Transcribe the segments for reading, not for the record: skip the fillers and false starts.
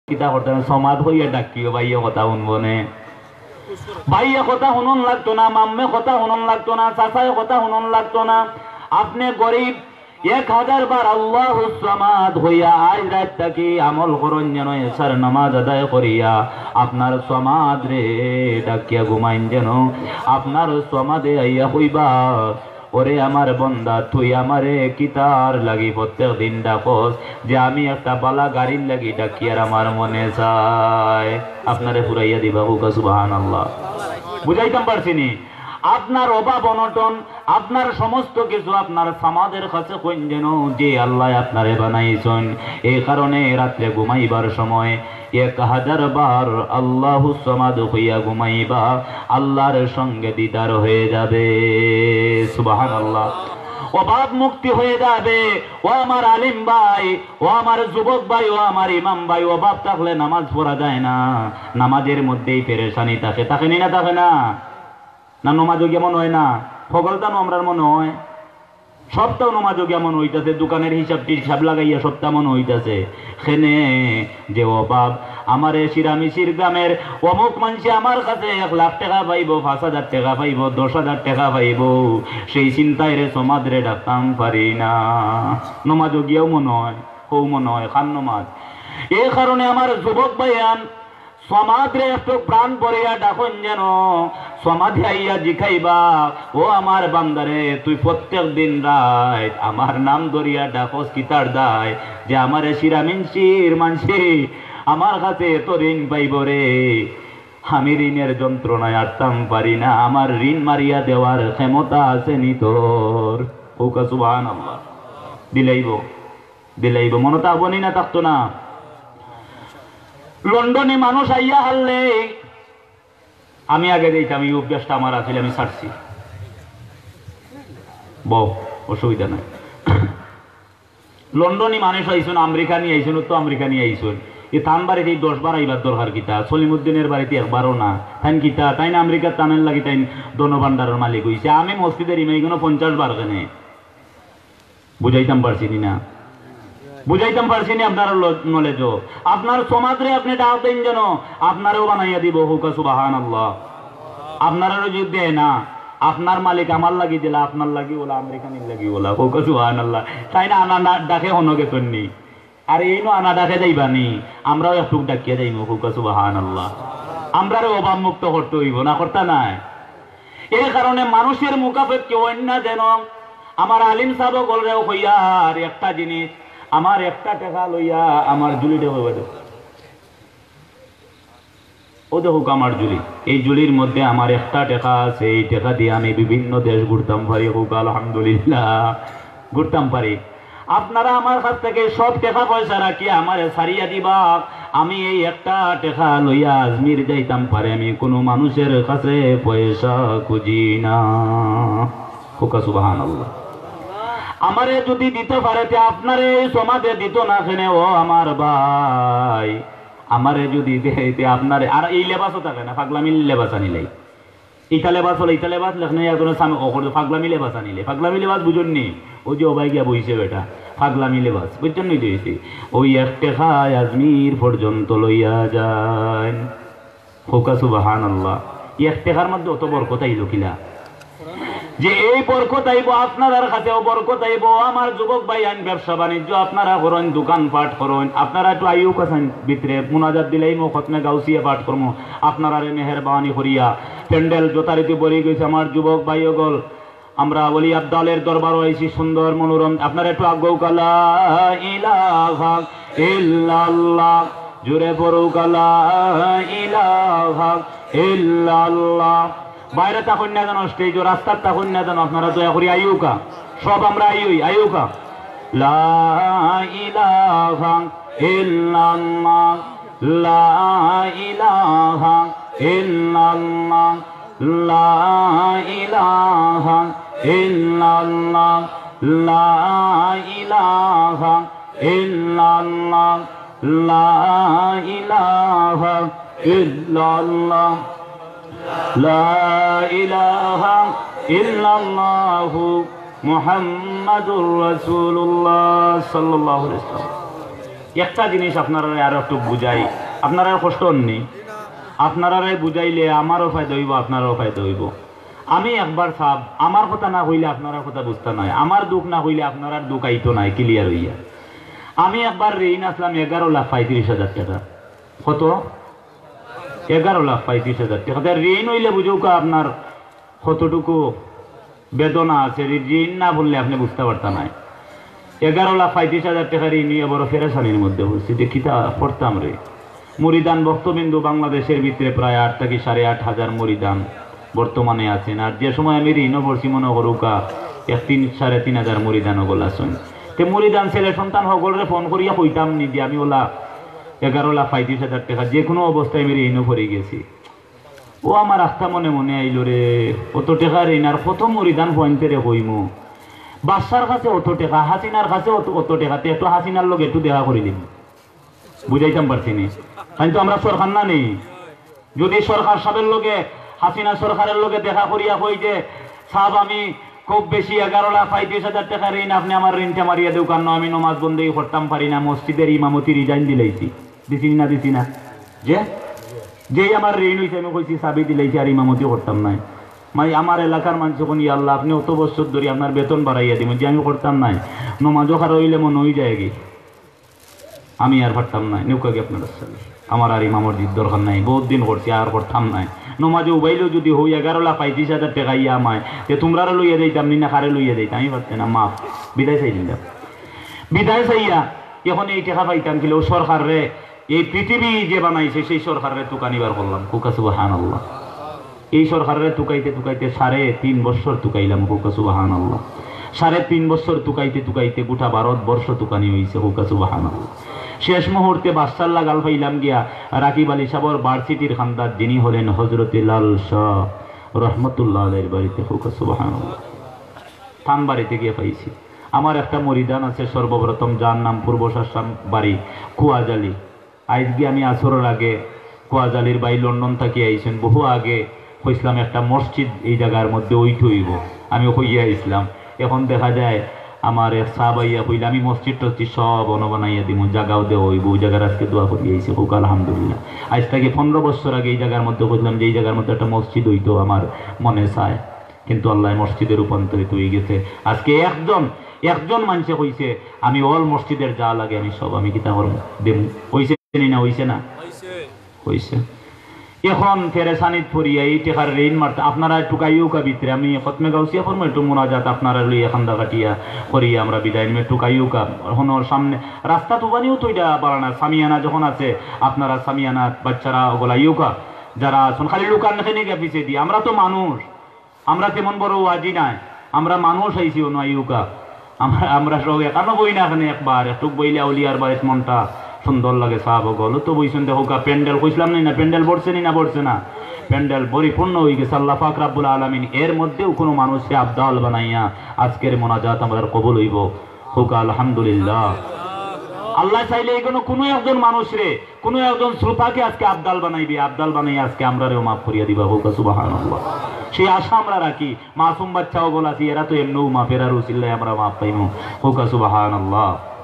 কিতা করতেন সমাজ হইয়া ডাকিও ভাইয়া কথা শুনবো নে ভাইয়া কথা শুনন লাগতো না মাম্মে কথা শুনন লাগতো না চাচায় কথা শুনন লাগতো না আপনি গরিব 1000 বার আল্লাহু সামাদ হইয়া আজ রাত থাকি আমল করন যেন এসার নামাজ আদায় করিয়া আপনার সমাদ রে ডাকিয়া ঘুমাইন যেন আপনার সমাদে আইয়া হইবা ওরে আমার বন্দা তুই আমারে কিতার লাগি প্রত্যেক দিন ডাকস যে আমি একটা বালা গাড়ির লাগি ডাকি আর আমার মনে চায় আপনারে ফুরাইয়া দিবা হুকা সুবহানাল্লাহ বুঝাইতাম পারছিনি আপনার অভাব অনটন আপনার সমস্ত কিছু আপনার সমাজের কাছে কইন যেন যে আল্লাহ আপনারে বানাইছেন এই কারণে রাতে ঘুমাইবার সময় 1000 বার আল্লাহু সামাদ হইয়া ঘুমাইবা আল্লাহর সঙ্গে দিদার হয়ে যাবে সুবহানাল্লাহ অভাব মুক্তি হয়ে যাবে ও আমার আলিম ভাই ও আমার যুবক ভাই ও আমার ইমাম ভাই অভাব থাকলে নামাজ পড়া যায় না নামাজের মধ্যেই পেরেশানি থাকে থাকে না থাকে না না নমাজও কেমন হয় না ফগলদানো আমরার মনে হয় সপ্তাহ নমাজও কেমন হইতাছে দোকানের হিসাব লাগাইয়া সপ্তাহ মনে হইতাছে সেনে যে অভাব আমার শিরামিশির গ্রামের অমুক মানুষ আমার কাছে 1 লাখ টাকা পাইব 5000 টাকা পাইব 10,000 টাকা পাইব সেই চিন্তায় রে সমাজ রে ডাকতাম পারি না নমাজও গিয়েও মনে হয় হৌ মনে হয় খান নমাজ এই কারণে আমার যুবক ভাইয়ান সমাজে একটু প্রাণ পড়িয়া ডাকুন যেন সমাধি আইয়া জিখাইবা ও আমার বান্দারে তুই প্রত্যেক দিন রাত আমার নাম ধরিয়া ডাকস কিতার দায় যে আমার শিরামিনশির মানসি আমার কাছে এত ঋণ পাইব রে আমি ঋণের যন্ত্রণায় আটতাম পারি না আমার ঋণ মারিয়া দেওয়ার ক্ষমতা আছে নি তোর ওকা সুবহানাল্লাহ দিলাইব মনে থাকবনি না থাকতো না লন্ডনে মানুষ আইয়া হারলে আমি আগে দিতাম এই অভ্যাসটা আমার আছে আমি ছাড়ছি অসুবিধা নাই লন্ডনে মানুষ আইসুন আমেরিকা নিয়ে আইসুন তো আমেরিকা নিয়ে আইসুন এই থান বাড়িতে 10 বার আইবার দরকার কিতা সলিমুদ্দিনের বাড়িতে একবারও না তাই কিতা তাই না আমেরিকার টানেল লাগি তাই দনভান্ডারের মালিক হইছে আমি মসজিদের ইমাইগুলো 50 বার কেনে বুঝাইতাম পারছি না বুঝাইতাম পারছি না আপনার নলেজ আপনার সমাজে আপনি ডাক দেন যেন আপনারও বানাইয়া দিব হুকা সুবহানাল্লাহ আপনারও যদি দেয় না আপনার মালিক আমার লাগি দিলা আপনার লাগি ওলা আমেরিকানির লাগি ওলা হুকা সুবহানাল্লাহ তাই না আনা ডাকে হনকে তন্নি আর এই নো আনা ডাকে যাইবানি আমরাও একটু ডাকিয়া যাইব হুকা সুবহানাল্লাহ আমরাও অভাব মুক্ত করতে হইব না করতে নাই এই কারণে মানুষের মুখাপেক্ষে অন্য যেন আমার আলিম সাহেব বলরেও হইয়ার একটা জিনিস আমার একটা টাকা লইয়া আমার জুলিটা হইবে ও দেখুক আমার জুলি এই জুলির মধ্যে আমার একটা টাকা আছে এই টাকা দিয়ে আমি বিভিন্ন দেশ ঘুরতাম পারি হোক আলহামদুলিল্লাহ ঘুরতাম পারি আপনারা আমার কাছ থেকে সব টাকা পয়সা রাখি আমার সারিয়া দিবা আমি এই একটা টাকা লইয়া আজমির যাইতাম পারে আমি কোনো মানুষের কাছে পয়সা খুঁজি না হোক সুবহানাল্লাহ আমারে যদি দিতে পারে আপনারে সমাজে দিত না কেন ও আমার ভাই আমারে যদি দেয় আপনারে আর এই লেবাসও থাকে না পাগলামি লেবাস আনিলে ইটা লেবাস হলে ইটা লেবাস লেখনে একজনের সামনে পাগলামি লেবাস আনিলে পাগলামি লেবাস বুঝুননি ওই যে ওবাই গিয়া বইছে বেটা পাগলামি লেবাস বুঝছেন নি দিয়েছি ওই এক টাকা আজমির পর্যন্ত লইয়া যায় হোকা সুবহানাল্লাহ এক টাকার মধ্যে অত বরকত আইল কিলা যে এই বরকত আইব আপনার কাছেও বরকত আইব আমার যুবক ভাই আইন ব্যবসা বাণিজ্য আপনারা করেন দোকান পাঠ করেন আপনারা একটু আইও কাছেন ভিতরে মুনাজাত দিলেই মো খতমে গাউসিয়া পাঠ করবো আপনারা মেহরবানি করিয়া প্যান্ডেল যথারীতি বলি গেছে আমার যুবক ভাই গল আমরা বলি আব্দালের দরবারও আইছি সুন্দর মনোরম আপনারা একটু আগ্রহ কালা ইলাহা ইল্লাল্লাহ জুড়ে পড়ুক লা ইলাহা ইল্লাল্লাহ বাইরে তখন না জানো স্টেজ ও রাস্তার তখন না জানো আপনারা দয়া করি আইউকা সব আমরা আইউকা লা ইলাহা ইল্লাল্লাহ লা ইলাহা ইল্লাল্লাহ লা ইলাহা ইল্লাল্লাহ লা ইলাহা ইল্লাল্লাহ লা ইলাহা ইল্লাল্লাহ লা ইলাহা ইল্লাল্লাহু মুহাম্মাদুর রাসূলুল্লাহ সাল্লাল্লাহু আলাইহি ওয়াসাল্লাম একটা জিনিস আপনারা আরো একটু বুঝাই, আপনারা কষ্ট হননি, আপনারাই বুঝাইলে আমারও ফায়দা হইব, আপনারও ফায়দা হইব। আমি একবার সাব আমার কথা না হইলে আপনারা কথা বুঝতে নাই, আমার দুঃখ না হইলে আপনার দুঃখ আইতো নাই, ক্লিয়ার হইয়া। আমি একবার ঋণ আসলাম 11,35,000 টাকা। কত? 11,35,000 টাকা। ঋণ হইলে বুঝুকা আপনার কতটুকু বেদনা আছে। ঋণ না বললে আপনি বুঝতে পারতেন না। 11,35,000 টাকা ঋণ নিয়ে বড় ফেরেশানির মধ্যে বলছি, দেখিতা পড়তাম রে। মুরিদান ভক্তবিন্দু বাংলাদেশের ভিতরে প্রায় 8 থেকে 8,500 মুরিদান বর্তমানে আছেন। আর যে সময় আমি ঋণও পড়ছি মনে করুকা 3,000-3,500 মুরিদান ওগুলো আছেন। তে মুরিদান ছেলে সন্তান সকলরে ফোন করিয়া কইতাম নি যে আমি ওলা 11,35,000 টাকা যে কোনো অবস্থায় আমি ঋণও পড়ে গেছি। ও আমার আস্থা মনে মনে আইল রে, অত টাকা ঋণ আর কত মুরিদান পয়েন্টে রে কইমু। বাদশার কাছে অত টাকা, হাসিনার কাছে অত টাকাতে একটু হাসিনার লোক একটু দেখা করে দিন, বুঝাইতাম পারছি নি। তাই তো আমরা সরকার না নেই, যদি সরকার সাহেবের লোকে হাসিনা সরকারের লোকে দেখা করিয়া কই যে সাহেব আমি খুব বেশি 11,35,000 টাকা ঋণ, আপনি আমার ঋণটা মারিয়া দেও, কারণ আমি নমাজ বন্ধই করতাম পারি না, মসজিদের ইমামতি রিজাইন দিলাইছি, দিছি না দিছি না, যেই আমার ঋণ হয়েছে আমি কইছি চাবি দিলাইছি আর ইমামতি করতাম নাই। মানে আমার এলাকার মানুষ যখন ইয়া আল্লাহ আপনি অত বছর ধরে আপনার বেতন বাড়াইয়া দিব, যে আমি করতাম নাই, নমাজও খার হইলে মনে হয়ে যায় কি আমি আর পারতাম নাই, নৌকা কি আপনার আমার আর ইমামর দরকার নাই, বহুত দিন করছি আর করতাম নাই। নমাজে উবাইলেও যদি হই 11,35,000 টাকা ইয়া আমায়, যে তোমরা লইয়া দিতাম নি না খারে লইয়া দিতাম, আমি পারতাম না, মাফ বিদায় চাই দিলাম। বিদায় চাইয়া এখন এই টাকা পাইতাম কিলো সরকার রে, এই পৃথিবী যে বানাইছে সেই সরকারের তুকানিবার করলাম, কুকা সুবহানাল্লাহ। এই সরকারের তুকাইতে তুকাইতে 3.5 বছর তুকাইলাম, কুকা সুবহানাল্লাহ। 3.5 বছর তুকাইতে তুকাইতে গোটা ভারতবর্ষ তুকানি হয়েছে, কুকা সুবহানাল্লাহ। শেষ মুহূর্তে বাদশার লাগাল পাইলাম গিয়া রাকিব আলী সাবর ভার্সিটির খান্দার, যিনি হলেন হজরত লাল শাহ রহমতুল্লাহ আলাইহির বাড়িতে, কুকা সুবহানাল্লাহ। থান বাড়িতে গিয়ে পাইছি। আমার একটা মরিদান আছে সর্বপ্রথম, যার নাম পূর্ব শাসাম বাড়ি কুয়াজালি। আজকে আমি আসরের আগে কুয়াজালির বাই লন্ডন থেকে আইছেন, বহু আগে কইসলাম একটা মসজিদ এই জায়গার মধ্যে ওইট হইব, আমি কইয়া ইসলাম। এখন দেখা যায় আমার এক সাহাব আইয়া কইলে আমি মসজিদ টসজিদ সব বানাইয়া দিব, জায়গাও দেওয়া হইব, ওই জায়গার আজকে দোয়া করিয়া আইছে, হোক আলহামদুলিল্লাহ। আজ থেকে 15 বছর আগে এই জায়গার মধ্যে কইলাম যে এই জায়গার মধ্যে একটা মসজিদ হইতো, আমার মনে চায়, কিন্তু আল্লাহ মসজিদে রূপান্তরিত হয়ে গেছে। আজকে একজন মানুষে কইছে আমি অল মসজিদের যা লাগে আমি সব আমি কিতা করব দেব, হইছে না হইছে না হইছে। এখন ফেরেশানিত পড়িয়া এই টেকার ঋণ মারতে আপনারা টুকাইও কা ভিতরে, আমি খতমে গাউসিয়া ফরমো একটু মোনাজাত আপনারা লইয়া খান্দা কাটিয়া করিয়া আমরা বিদায় নিমে টুকাইও কা। হনোর সামনে রাস্তা তুবানিও তো এটা বাড়ানা, সামিয়ানা যখন আছে আপনারা সামিয়ানা বাচ্চারা ওগুলাইও কা, যারা আছেন খালি লুকান খেনে গিয়ে পিছিয়ে দিয়ে। আমরা তো মানুষ, আমরা তেমন বড় ওয়াজি নাই, আমরা মানুষ আইছি অনাইউকা, আমরা সব একানো বই না, এখানে একবার একটু বইলে আউলিয়ার বাড়ির মনটা সুন্দর লাগে। সাহাব গল তো বইছেন, দেখো প্যান্ডেল কইসলাম না, প্যান্ডেল পড়ছে না পড়ছে না, প্যান্ডেল পরিপূর্ণ হয়ে গেছে। আল্লাহ পাক রাব্বুল আলামিন এর মধ্যেও কোনো মানুষকে আবদাল বানাইয়া আজকের মোনাজাত আমাদের কবুল হইব, হোক আলহামদুলিল্লাহ। আল্লাহ চাইলে কোনো একজন মানুষরে, কোনো একজন শ্রোতাকে আজকে আবদাল বানাইবে, আবদাল বানাইয়া আজকে আমরারেও মাফ করিয়া দিবা, হোক সুবহানাল্লাহ। সেই আশা আমরা রাখি। মাসুম বাচ্চাও বলাছি এরা তো এমনিও মাফের আর উসিল্লায় আমরা মাফ পাইমু, হোক সুবহানাল্লাহ।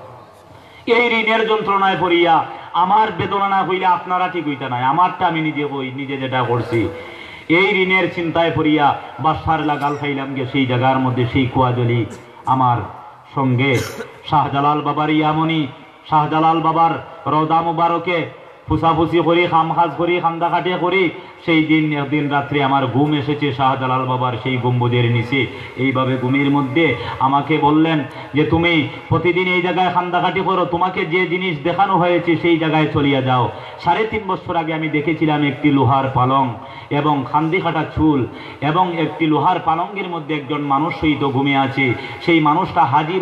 এই ঋণের যন্ত্রণায় পড়িয়া আমার বেদনা না হইলে আপনারা ঠিক হইতে নাই, আমারটা আমি নিজে হই, নিজে যেটা করছি। এই ঋণের চিন্তায় পড়িয়া বাসার লাগাল খাইলাম গিয়ে সেই জায়গার মধ্যে, সেই কুয়াজলি আমার সঙ্গে শাহজালাল বাবার ইয়ামনি, শাহজালাল বাবার রওদা মুবারকে ফুসাফুসি করি, খামখাজ করি, খান্দা কাটিয়া করি। সেই দিন একদিন রাত্রে আমার ঘুম এসেছে শাহজালাল বাবার সেই গম্বুজের নিচে। এইভাবে ঘুমের মধ্যে আমাকে বললেন যে তুমি প্রতিদিন এই জায়গায় খান্দাকাটি করো, তোমাকে যে জিনিস দেখানো হয়েছে সেই জায়গায় চলিয়া যাও। 3.5 বছর আগে আমি দেখেছিলাম একটি লোহার পালং এবং খান্দি কাটা চুল, এবং একটি লোহার পালঙ্গের মধ্যে একজন মানুষ সহিত ঘুমিয়ে আছে। সেই মানুষটা হাজি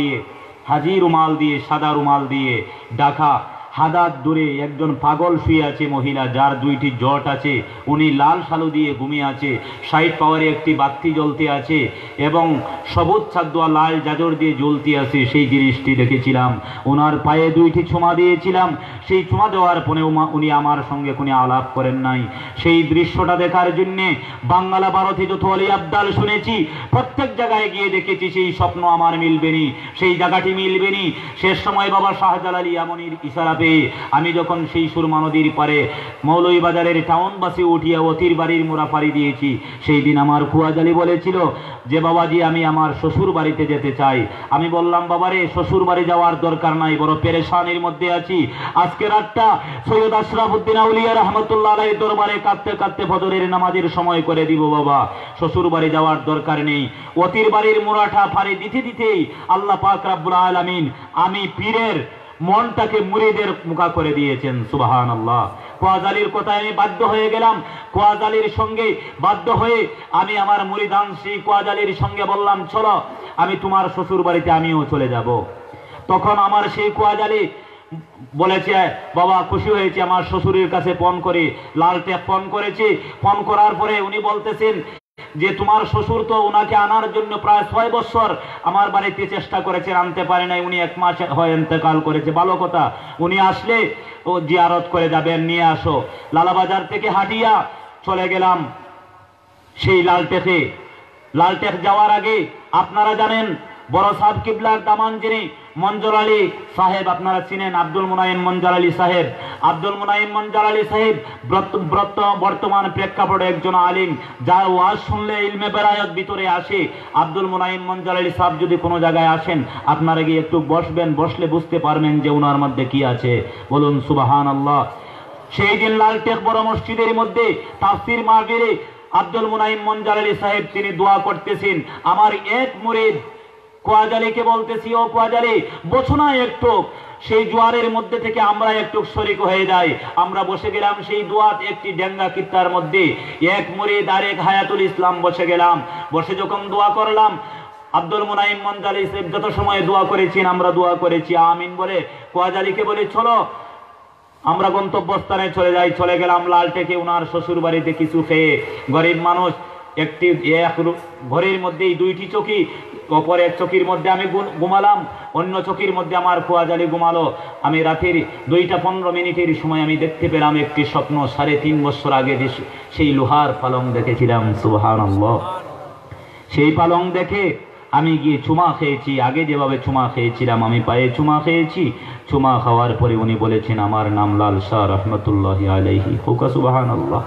রুমাল দিয়ে সাদা রুমাল দিয়ে ঢাকা, হাদাত দূরে একজন পাগল শুয়ে আছে মহিলা, যার 2টি জট আছে, উনি লাল শালু দিয়ে ঘুমিয়ে আছে। 60 পাওয়ারে একটি বাতি জ্বলতে আছে এবং সবুজ ছাদুয়া লাল জাজর দিয়ে জ্বলতে আছে। সেই জিনিসটি দেখেছিলাম। ওনার পায়ে 2টি ছোঁয়া দিয়েছিলাম। সেই ছোঁয়া দেওয়ার পরে উনি আমার সঙ্গে কোনো আলাপ করেন নাই। সেই দৃশ্যটা দেখার জন্যে বাংলা ভারতে যত অলি আবদাল শুনেছি, প্রত্যেক জায়গায় গিয়ে দেখেছি সেই স্বপ্ন আমার মিলবেনি, সেই জায়গাটি মিলবেনি। শেষ সময় বাবা শাহজালাল ইয়ামানির ইশারা পেয়ে আমি যখন সেই সুরমা নদীর পারে মৌলভীবাজারের টাউন বাসে উঠিয়া অতির বাড়ির মোড়া পাড়ি দিয়েছি, সেই দিন আমার খুয়াজালি বলেছিল যে বাবাজি আমি আমার শ্বশুর বাড়িতে যেতে চাই। আমি বললাম বাবারে শ্বশুর বাড়ি যাওয়ার দরকার নাই, বড় পেরেশানির মধ্যে আছি। আজকে রাতটা সৈয়দ আশরাফুদ্দিন আউলিয়া রহমতুল্লাহ আলাইহির দরবারে কাঁদতে কাঁদতে ফজরের নামাজের সময় করে দিব বাবা, শ্বশুর বাড়ি যাওয়ার দরকার নেই। অতির বাড়ির মোড়াটা ফাড়ি দিতে দিতেই আল্লাহ পাক রব্বুল আলামিন আমি পীরের মনটাকে মুরিদের মুখা করে দিয়েছেন। সুবহানাল্লাহ। কোয়াজালির কথায় আমি বাধ্য হয়ে গেলাম, কোয়াজালির সঙ্গে বাধ্য হয়ে আমি আমার মুরিদান সেই কোয়াজালির সঙ্গে বললাম চলো আমি তোমার শ্বশুর বাড়িতে আমিও চলে যাব। তখন আমার সেই কোয়াজালি বলেছে বাবা খুশি হয়েছে, আমার শ্বশুরের কাছে ফোন করে লালটেপ ফোন করেছি। ফোন করার পরে উনি বলতেছেন যে তোমার শ্বশুর তো ওনাকে আনার জন্য প্রায় 6 বছর আমার বাড়িতে চেষ্টা করেছেন, আনতে পারে নাই, উনি 1 মাস হয় ইন্তেকাল করেছে। ভালো কথা, উনি আসলে ও জিয়ারত করে যাবেন, নিয়ে আসো। লালাবাজার থেকে হাটিয়া চলে গেলাম সেই লালটেকে। লালটেক যাওয়ার আগে আপনারা জানেন বড় সাহেব কিবলার দামান যিনি মঞ্জুর আলী সাহেব, আপনারা চিনেন আব্দুল মুনাইম মঞ্জুর আলী সাহেব। আব্দুল মুনাইম মঞ্জুর আলী সাহেব বর্তমান প্রেক্ষাপটে একজন আলিম, যার ওয়াজ শুনলে ইলমে বেরায়ত ভিতরে আসে। আব্দুল মুনাইম মঞ্জুর আলী সাহেব যদি কোনো জায়গায় আসেন আপনারা গিয়ে একটু বসবেন, বসলে বুঝতে পারবেন যে ওনার মধ্যে কি আছে। বলুন সুবহানাল্লাহ। সেই দিন লালটেক বড় মসজিদের মধ্যে তাফসীর মাহফিলে আব্দুল মুনাইম মঞ্জুর আলী সাহেব তিনি দোয়া করতেছেন। আমার এক মুরিদ কোয়াজালিকে বলতেছি, ও কোয়াজালি বসো না একটু, সেই জোয়ারের মধ্যে থেকে আমরা একটু শরীক হয়ে যাই। আমরা বসে গেলাম সেই দোয়াত একটি ডেঙ্গা কিত্তার মধ্যে, এক মুরিদ আর এক হায়াতুল ইসলাম বসে গেলাম। বসে যখন দোয়া করলাম আব্দুল মুনাইম মঞ্জুর আলী সাহেব যত সময় দোয়া করেছেন আমরা দোয়া করেছি আমিন বলে, কোয়াজালিকে বলে চলো আমরা গন্তব্যস্থানে চলে যাই। চলে গেলাম লালটেকে ওনার শ্বশুর বাড়িতে কিছু খেয়ে। গরিব মানুষ, একটি ঘরের মধ্যেই 2টি চৌকি, অপর এক চৌকির মধ্যে আমি ঘুমালাম, অন্য চৌকির মধ্যে আমার খোয়াজালি ঘুমালো। আমি রাতের 2টা 15 মিনিটের সময় আমি দেখতে পেলাম একটি স্বপ্ন, 3.5 বছর আগে সেই লোহার পালং দেখেছিলাম। সুবহানাল্লাহ। সেই পালং দেখে আমি গিয়ে চুমা খেয়েছি, আগে যেভাবে চুমা খেয়েছিলাম আমি পায়ে চুমা খেয়েছি। চুমা খাওয়ার পরে উনি বলেছেন আমার নাম লাল শাহ রহমতুল্লাহি আলাইহি। হুকা সুবহানাল্লাহ।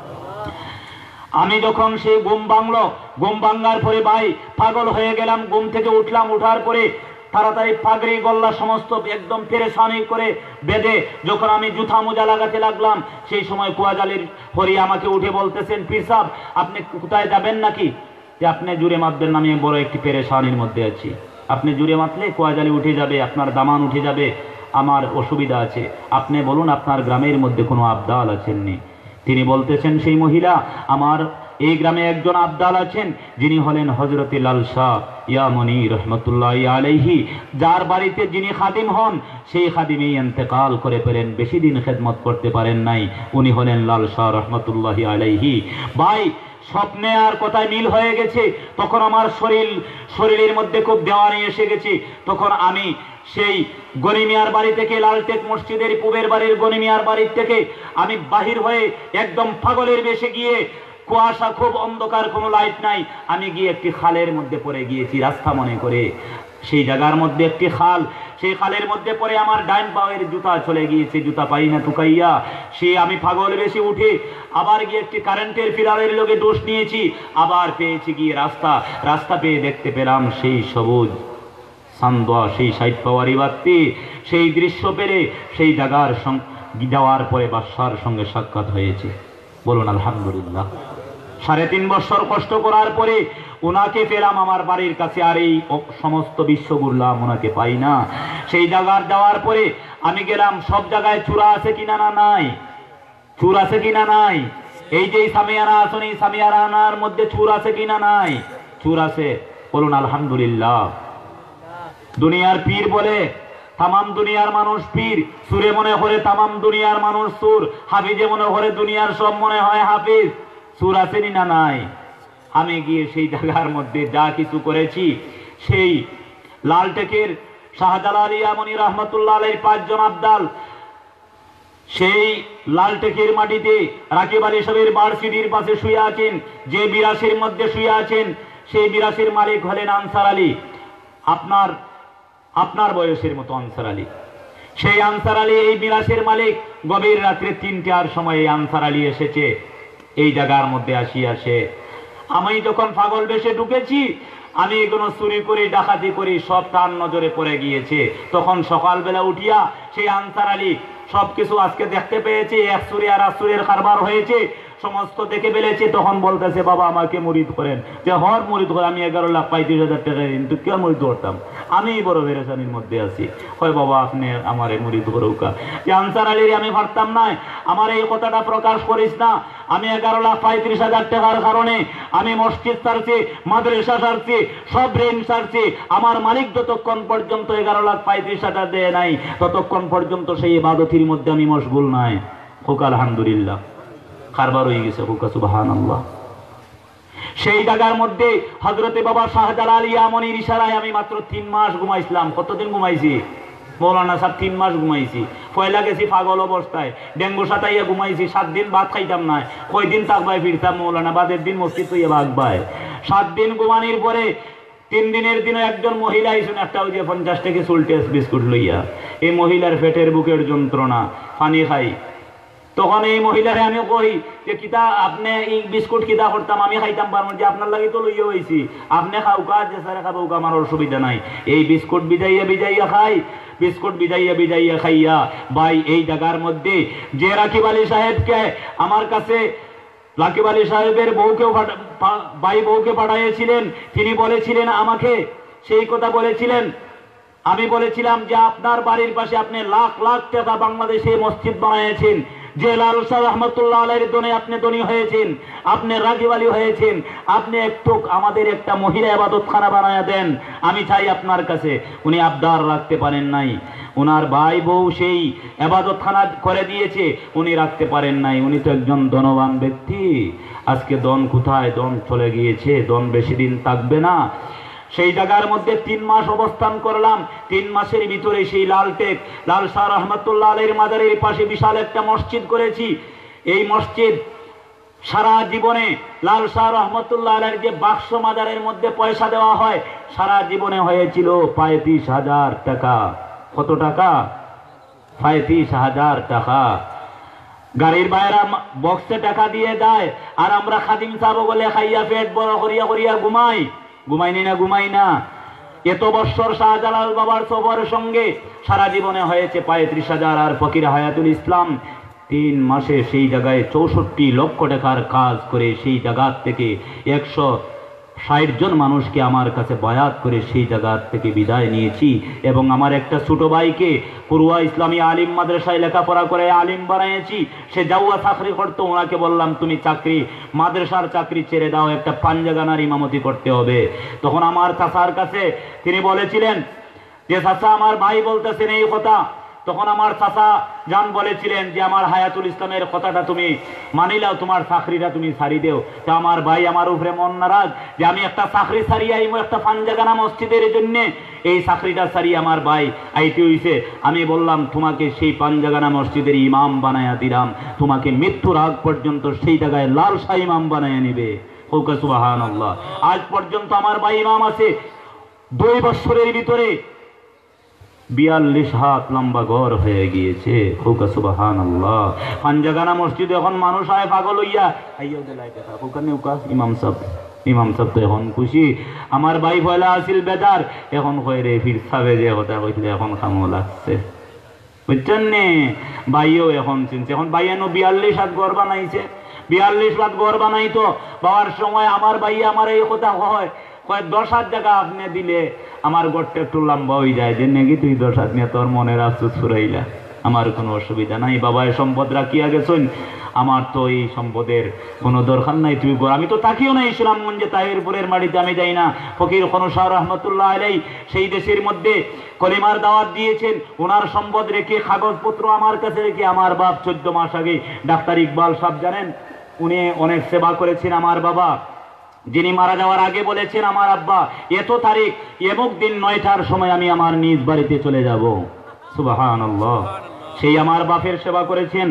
আমি যখন সেই ঘুম ভাঙলো, ঘুম ভাঙার পরে ভাই পাগল হয়ে গেলাম। ঘুম থেকে উঠলাম, উঠার পরে তাড়াতাড়ি পাগড়ি গল্লা সমস্ত একদম পেরেশানি করে বেঁধে যখন আমি জুতা মোজা লাগাতে লাগলাম, সেই সময় কোয়াজালির হরি আমাকে উঠে বলতেছেন পীর সাহেব আপনি কোথায় যাবেন নাকি? যে আপনি জুড়ে মাতবেন না, আমি বড় একটি পেরেশানির মধ্যে আছি, আপনি জুড়ে মাতলে কোয়াজালি উঠে যাবে, আপনার দামান উঠে যাবে, আমার অসুবিধা আছে, আপনি বলুন আপনার গ্রামের মধ্যে কোনো আবদাল আছেননি? তিনি বলতেছেন সেই মহিলা আমার এই গ্রামে একজন আবদাল আছেন যিনি হলেন হযরত লাল শাহ ইয়ামানি রহমতুল্লাহি আলাইহি, যার বাড়িতে যিনি খাদিম হন সেই খাদিমই ইন্তেকাল করে ফেলেন, বেশি দিন খেদমত করতে পারেন নাই, উনি হলেন লাল শাহ রহমতুল্লাহি আলাইহি। ভাই স্বপ্নে আর কথায় মিল হয়ে গেছে। তখন আমার শরীরের মধ্যে খুব দেওয়ানি এসে গেছে। তখন আমি সেই গনিমিয়ার বাড়ি থেকে, লালটেক মসজিদের পূবের বাড়ির গনিমিয়ার বাড়ির থেকে আমি বাহির হয়ে একদম পাগলের বেশে গিয়ে, কুয়াশা খুব অন্ধকার, কোনো লাইট নাই, আমি গিয়ে একটি খালের মধ্যে পড়ে গিয়েছি রাস্তা মনে করে। সেই জায়গার মধ্যে একটি খাল, সেই খালের মধ্যে পড়ে আমার ডাইন পায়ের জুতা চলে গিয়েছে, জুতা পাই না টুকাইয়া। সে আমি পাগল বেশি উঠে আবার গিয়ে একটি কারেন্টের ফিলারের লোকে দোষ নিয়েছি, আবার পেয়েছি গিয়ে রাস্তা পেয়ে দেখতে পেলাম সেই সবুজ সান্দোয়া, সেই 60 পাওয়ারি বাতি, সেই দৃশ্য পেলে সেই জায়গার যাওয়ার পরে বাদশার সঙ্গে সাক্ষাৎ হয়েছে। বলুন আলহামদুলিল্লাহ। 3.5 বছর কষ্ট করার পরে ওনাকে পেলাম আমার বাড়ির কাছে, আর এই সমস্ত বিশ্ব ঘুরলাম, ওনাকে পাই না। সেই জায়গার যাওয়ার পরে আমি গেলাম, সব জায়গায় চূড়া আছে কিনা না নাই, চূড় আছে কিনা নাই, এই যে সামিয়ানা আসুন, এই সামিয়ানার মধ্যে চূড় আছে কিনা নাই, চূড় আছে। বলুন আলহামদুলিল্লাহ। দুনিয়ার পীর বলে তামাম দুনিয়ার মানুষ পীর, সুরে মনে করে তামাম দুনিয়ার মানুষ সুর, হাফিজে মনে করে দুনিয়ার সব মনে হয় হাফিজ। সুর আসেনি না নাই? আমি গিয়ে সেই জায়গার মধ্যে যা কিছু করেছি, সেই লালটেকের শাহজালাল ইয়ামানি রহমতুল্লাহ আলাইহির 5 জন আবদাল সেই লালটেকের মাটিতে রাকিব আলী সাহেবের বাড়শিটির পাশে শুয়ে আছেন, যে 82 মধ্যে শুয়ে আছেন, সেই মিরাসের মালিক হলেন আনসার আলী, আপনার আপনার বয়সের মতো আনসার আলী। সেই আনসার আলী এই মিরাসের মালিক। গভীর রাত্রে 3টার সময় আনসার আলী এসেছে এই জায়গার মধ্যে আসে। আমি যখন পাগল বেশে ঢুকেছি, আমি এগুলো চুরি করি ডাকাতি করি, সব তার নজরে পড়ে গিয়েছে। তখন সকালবেলা উঠিয়া সেই আনসার আলী সবকিছু আজকে দেখতে পেয়েছে, এক চুরি আর চুরির কারবার হয়েছে, সমস্ত দেখে ফেলেছে। তখন বলতেছে, বাবা আমাকে মুরিদ করেন। যে হর মুরিদ করে, আমি 11,35,000 টাকা কিন্তু কে মুরিদ করতাম, আমি বড় পেরেশানির মধ্যে আছি। হয় বাবা আপনি আমার মুরিদ করুকা। যে আনসার আলীর আমি পারতাম না, আমার এই কথাটা প্রকাশ করিস না। আমি 11,35,000 টাকার কারণে আমি মসজিদ ছাড়ছি, মাদ্রাসা ছাড়ছি, সব ঋণ ছাড়ছি। আমার মালিক যতক্ষণ পর্যন্ত 11,35,000 দেয় নাই, ততক্ষণ পর্যন্ত সেই ইবাদতির মধ্যে আমি মশগুল নাই। হোক আলহামদুলিল্লাহ, কারবার হয়ে গেছে। হোক সুবহানাল্লাহ। সেই জায়গার মধ্যে হযরতে বাবা শাহজালাল ইয়ামানির ইশারায় আমি মাত্র 3 মাস ঘুমাইছিলাম। কতদিন ঘুমাইছি মৌলানা সাহেব? 3 মাস ঘুমাইছি। পয়লা গেছি পাগল অবস্থায়, ডেঙ্গু সাতাইয়া ঘুমাইছি। 7 দিন ভাত খাইতাম না। কয়দিন থাকবাই ফিরতাম মৌলানা, বাদের দিন মসজিদ হইয়া ভাগবাই। 7 দিন ঘুমানির পরে 3 দিনের দিনে একজন মহিলা আইসেন, একটা ওই যে 50 টাকা সুলটেস বিস্কুট লইয়া। এই মহিলার পেটের বুকের যন্ত্রণা, পানি খাই। তখন এই মহিলারে আমি কই যে কিতা আপনি এই বিস্কুট কিতা করতাম, আমি খাইতাম পারবো, যে আপনার লাগি তো লইয়া হয়েছি, আপনি খাওকা, যে স্যারে খাবো, আমার অসুবিধা নাই। এই বিস্কুট বিজাইয়া খাই, বিস্কুট বিজাইয়া খাইয়া ভাই এই জায়গার মধ্যে যে রাকিব আলী সাহেবকে আমার কাছে, রাকিব আলী সাহেবের বউকেও ভাই বউকে পাঠাইয়েছিলেন, তিনি বলেছিলেন আমাকে সেই কথা বলেছিলেন। আমি বলেছিলাম যে আপনার বাড়ির পাশে আপনি লাখ লাখ টাকা বাংলাদেশে মসজিদ বানিয়েছেন, যে লাল শাহ রহমতুল্লাহ আলাইহির দনে আপনি ধনী হয়েছেন, আপনি রাকিব আলী হয়েছেন, আপনি একটু আমাদের একটা মহিলা ইবাদতখানা বানায়া দেন, আমি চাই আপনার কাছে। উনি আবদার রাখতে পারেন নাই, ওনার ভাই বউ সেই ইবাদতখানা করে দিয়েছে, উনি রাখতে পারেন নাই। উনি তো একজন ধনবান ব্যক্তি। আজকে ধন কোথায়? ধন চলে গিয়েছে, ধন বেশি দিন থাকবে না। সেই জায়গার মধ্যে 3 মাস অবস্থান করলাম। 3 মাসের ভিতরে সেই লালটেক লাল শাহ রহমতুল্লাহ আলাইহির মাজারের পাশে বিশাল একটা মসজিদ করেছি। এই মসজিদ সারা জীবনে লাল শাহ রহমতুল্লাহ আলাইহির যে বাক্স মাজারের মধ্যে পয়সা দেওয়া হয়, সারা জীবনে হয়েছিল 35,000 টাকা। কত টাকা? 35,000 টাকা। গাড়ির বাইরা বক্সে টাকা দিয়ে দেয়, আর আমরা খাদিম সাহেব বলে খাইয়া পেট বড় করিয়া ঘুমাই না। এত বৎসর শাহজালাল বাবার সবরের সঙ্গে সারা জীবনে হয়েছে 35,000। আর ফকির হায়াতুল ইসলাম 3 মাসে সেই জায়গায় 64 লক্ষ টাকার কাজ করে সেই জায়গা থেকে 160 জন মানুষকে আমার কাছে বায়াত করে সেই জায়গা থেকে বিদায় নিয়েছি। এবং আমার একটা ছোট ভাইকে পড়ুয়া ইসলামী আলিম মাদ্রাসায় লেখাপড়া করে আলিম বানিয়েছি। সে জাউয়া চাকরি করতো, ওনাকে বললাম তুমি চাকরি, মাদ্রাসার চাকরি ছেড়ে দাও, একটা পাঞ্জাগানার ইমামতি করতে হবে। তখন আমার চাচার কাছে তিনি বলেছিলেন যে চাচা আমার ভাই বলতেছেন এই কথা। তখন আমার চাচা জান বলেছিলেন যে আমার হায়াতুল ইসলামের কথাটা তুমি মানিলাও, তোমার চাকরিটা তুমি ছাড়ি দেও। তো আমার ভাই আমার উপরে মন নারাজ যে আমি একটা চাকরি ছাড়িয়ে আইমো একটা পাঞ্জাগানা মসজিদের জন্য, এই চাকরিটা ছাড়িয়ে আমার ভাই আইতে হইছে। আমি বললাম তোমাকে সেই পাঞ্জাগানা মসজিদের ইমাম বানায়া দিলাম, তোমাকে মৃত্যুর আগ পর্যন্ত সেই জায়গায় লাল শাহ ইমাম বানায়া নিবে। হোক সুবহানাল্লাহ। আজ পর্যন্ত আমার ভাই ইমাম আছে। 2 বছরের ভিতরে 42 হাত লম্বা ঘর হয়ে গিয়েছে। হোক সুবহানাল্লাহ। পাঞ্জাগানা মসজিদে এখন মানুষ আয় পাগল হইয়া ইমাম সাহেব তো এখন খুশি। আমার ভাই পয়লা আসিল বেদার, এখন কয় রে ফির সাবে যে কথা কইলে এখন খামো লাগছে, বুঝছেন নে? ভাইও এখন চিনছে। এখন ভাই এনো 42 হাত ঘর বানাইছে। 42 হাত ঘর বানাইতো বাবার সময় আমার ভাই আমার এই কথা হয় 10 হাত জায়গা আপনি দিলে আমার গোটটা একটু লম্বা হয়ে যায়, যে নাকি তুই 10 হাত নিয়ে তোর মনের আফসোস ফুরাইলা, আমার কোনো অসুবিধা নাই, বাবা এই সম্পদ রাখিয়া গেছেন, আমার তো এই সম্পদের কোনো দরকার নাই, তুই গর। আমি তো তাকিও না ইসলামগঞ্জে তাহিরপুরের মাটিতে আমি যাই না। ফকির খনশাহ রহমতুল্লাহ আলাইহি সেই দেশের মধ্যে কলিমার দাওয়াত দিয়েছেন, ওনার সম্পদ রেখে কাগজপত্র আমার কাছে রেখে আমার বাপ 14 মাস আগে ডাক্তার ইকবাল সাহেব জানেন, উনি অনেক সেবা করেছেন। আমার বাবা যিনি মারা যাওয়ার আগে বলেছেন আমার আব্বা এত তারিখ এমুক দিন 9টার সময় আমি আমার নিজ বাড়িতে চলে যাব। সুবহানাল্লাহ। সেই আমার বাপের সেবা করেছেন।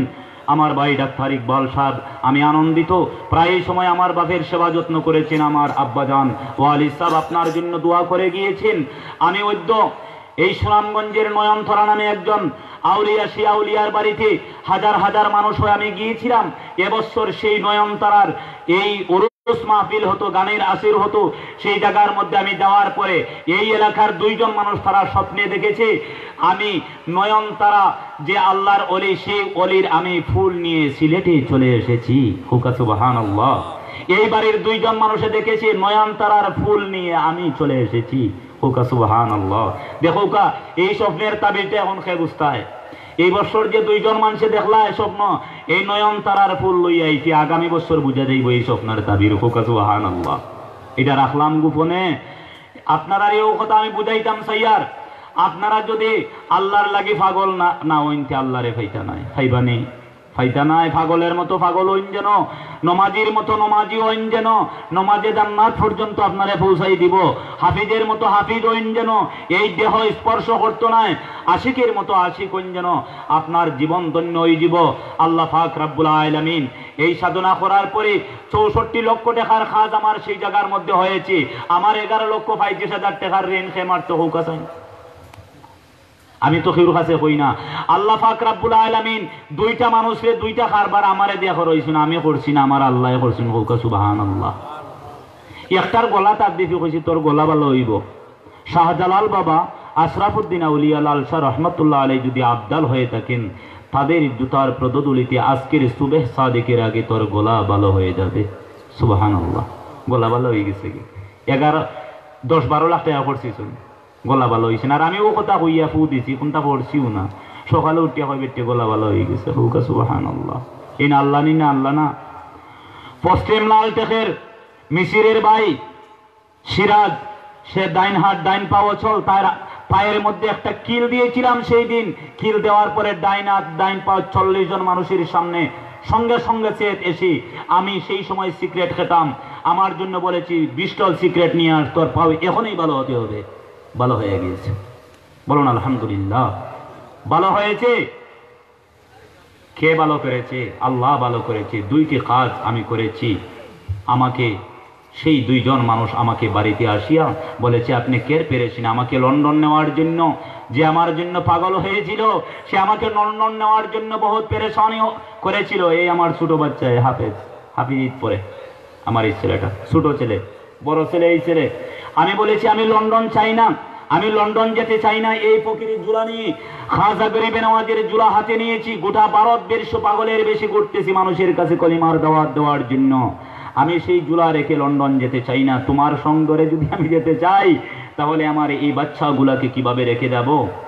আমার ভাই ডাক্তার ইকবাল সাহেব, আমি আনন্দিত। প্রায় সময় আমার বাপের সেবা যত্ন করেছেন আমার আব্বাজান ওয়ালিদ সাহেব, আপনার জন্য দোয়া করে গিয়েছেন। আমি ওদ্য এই সুনামগঞ্জের নয়নতলা নামে একজন আউলিয়া, সেই আউলিয়ার বাড়িতে হাজার হাজার মানুষ হয়ে আমি গিয়েছিলাম। এবছর সেই নয়নতারার এই উরুস মাহফিল হতো, গানের আসর হতো। সেই জায়গার মধ্যে আমি যাওয়ার পরে এই এলাকার দুইজন মানুষ তারা স্বপ্নে দেখেছে আমি নয়নতারা যে আল্লাহর ওলি, সেই ওলির আমি ফুল নিয়ে সিলেটে চলে এসেছি। হুকা সুবহানাল্লাহ। এই বাড়ির দুইজন মানুষে দেখেছি নয়নতারার ফুল নিয়ে আমি চলে এসেছি। হুকা সুবহানাল্লাহ। দেখো কা এই স্বপ্নের তাবিরটা এখন খে বুঝতায়। এই বছর যে দুইজন মানুষে দেখলা স্বপ্ন, এই নয়নতারার ফুল লইয়া আইছি, আগামী বছর বুঝা যাইব এই স্বপ্নের তাবির। হুকা সুবহানাল্লাহ। এটা রাখলাম গোপনে। আপনারা এই কথা আমি বুঝাইতাম সাইয়ার, আপনারা যদি আল্লাহর লাগি পাগল না হইনতে আল্লাহরে ফাইতা নাই, ফাইবানি ফাইতা নাই। পাগলের মতো পাগল হইন যেন, নমাজির মতো নমাজি হইন যেন, নমাজে জান্নাত পর্যন্ত আপনারে পৌঁছাই দিব। হাফিজের মতো হাফিজ হইন যেন, এই দেহ স্পর্শ করতো নাই। আশিকের মতো আশিক হইন যেন, আপনার জীবন ধন্য হয়ে যাব। আল্লাহ পাক রব্বুল আলামিন এই সাধনা করার পরে 64 লক্ষ টাকার খাজ আমার সেই জায়গার মধ্যে হয়েছে। আমার 11,35,000 টাকার ঋণ খেমার তো হোক আছে। আমি তো কেউর কাছে কই না। আল্লাহ পাক রব্বুল আলামিন দুইটা মানুষের দুইটা কারবার আমারে দিয়া করাইছেন, আমি করছি না, আমার আল্লাহ করছেন। হুকা সুবহানাল্লাহ। একটার গলা তার দিকে কইছি তোর গলা ভালো হইব। শাহজালাল বাবা আশরাফুদ্দিন আউলিয়া লাল শাহ রহমতুল্লাহ আলাইহি যদি আবদাল হয়ে থাকেন, তাদের জুতার প্রদদুলিতে আজকের সুবহ সাদিকের আগে তোর গলা ভালো হয়ে যাবে। সুবহানাল্লাহ। গলা ভালো হয়ে গেছে কি 10-12 লাখ টাকা করছি, গলা ভালো হয়েছে না। আর আমিও কথা কইয়া ফু দিছি, কোনটা পড়ছিও না। সকালে উঠিয়া কই বেটে গলা ভালো হয়ে গেছে। হুকা সুবহানাল্লাহ। এই না আল্লাহ নি না আল্লাহ না। পশ্চিম লাল টেকের মিশিরের ভাই সিরাজ, সে ডাইন হাত ডাইন পা অচল, তার পায়ের মধ্যে একটা কিল দিয়েছিলাম সেই দিন। কিল দেওয়ার পরে ডাইন হাত ডাইন পা 40 জন মানুষের সামনে সঙ্গে সঙ্গে চেত এসি। আমি সেই সময় সিগারেট খেতাম, আমার জন্য বলেছি 20 সিগারেট নিয়ে আস, তোর পাও এখনই ভালো হতে হবে। ভালো হয়ে গিয়েছে, বলুন আলহামদুলিল্লাহ। ভালো হয়েছে। কে ভালো করেছে? আল্লাহ ভালো করেছে। দুইটি কাজ আমি করেছি। আমাকে সেই দুইজন মানুষ আমাকে বাড়িতে আসিয়া বলেছে আপনি কে পেরেছেন আমাকে লন্ডন নেওয়ার জন্য। যে আমার জন্য পাগল হয়েছিল সে আমাকে লন্ডন নেওয়ার জন্য বহুত পেরেশানি করেছিল। এই আমার ছোট বাচ্চা হাফিজ পরে আমার এই ছেলেটা, ছোট ছেলে, বড় ছেলে এই ছেলে। আমি বলেছি আমি লন্ডন চাই না, আমি লন্ডন যেতে চাই না। এই ফকিরের জুলা নিয়ে খাজা গরিবে নওয়াজের জুলা হাতে নিয়েছি। গোটা ভারতবর্ষ পাগলের বেশি ঘুরতেছি মানুষের কাছে কলিমার দাওয়াত দেওয়ার জন্য। আমি সেই জুলা রেখে লন্ডন যেতে চাই না। তোমার সঙ্গে যদি আমি যেতে চাই তাহলে আমার এই বাচ্চাগুলাকে কিভাবে রেখে যাব?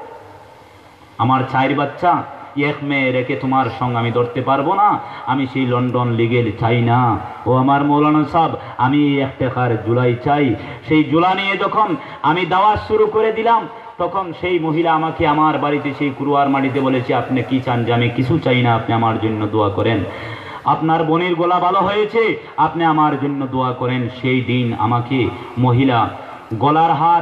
আমার 4 বাচ্চা, এক মেয়ে রেখে তোমার সঙ্গে আমি ধরতে পারবো না। আমি সেই লন্ডন লিগেল চাই না। ও আমার মৌলানা সাহেব, আমি 1 টাকার জুলাই চাই। সেই জুলা নিয়ে যখন আমি দাওয়াত শুরু করে দিলাম, তখন সেই মহিলা আমাকে আমার বাড়িতে সেই কুরুয়ার মাটিতে বলেছে আপনি কি চান? যে আমি কিছু চাই না, আপনি আমার জন্য দোয়া করেন। আপনার বোনের গলা ভালো হয়েছে, আপনি আমার জন্য দোয়া করেন। সেই দিন আমাকে মহিলা গলার হার,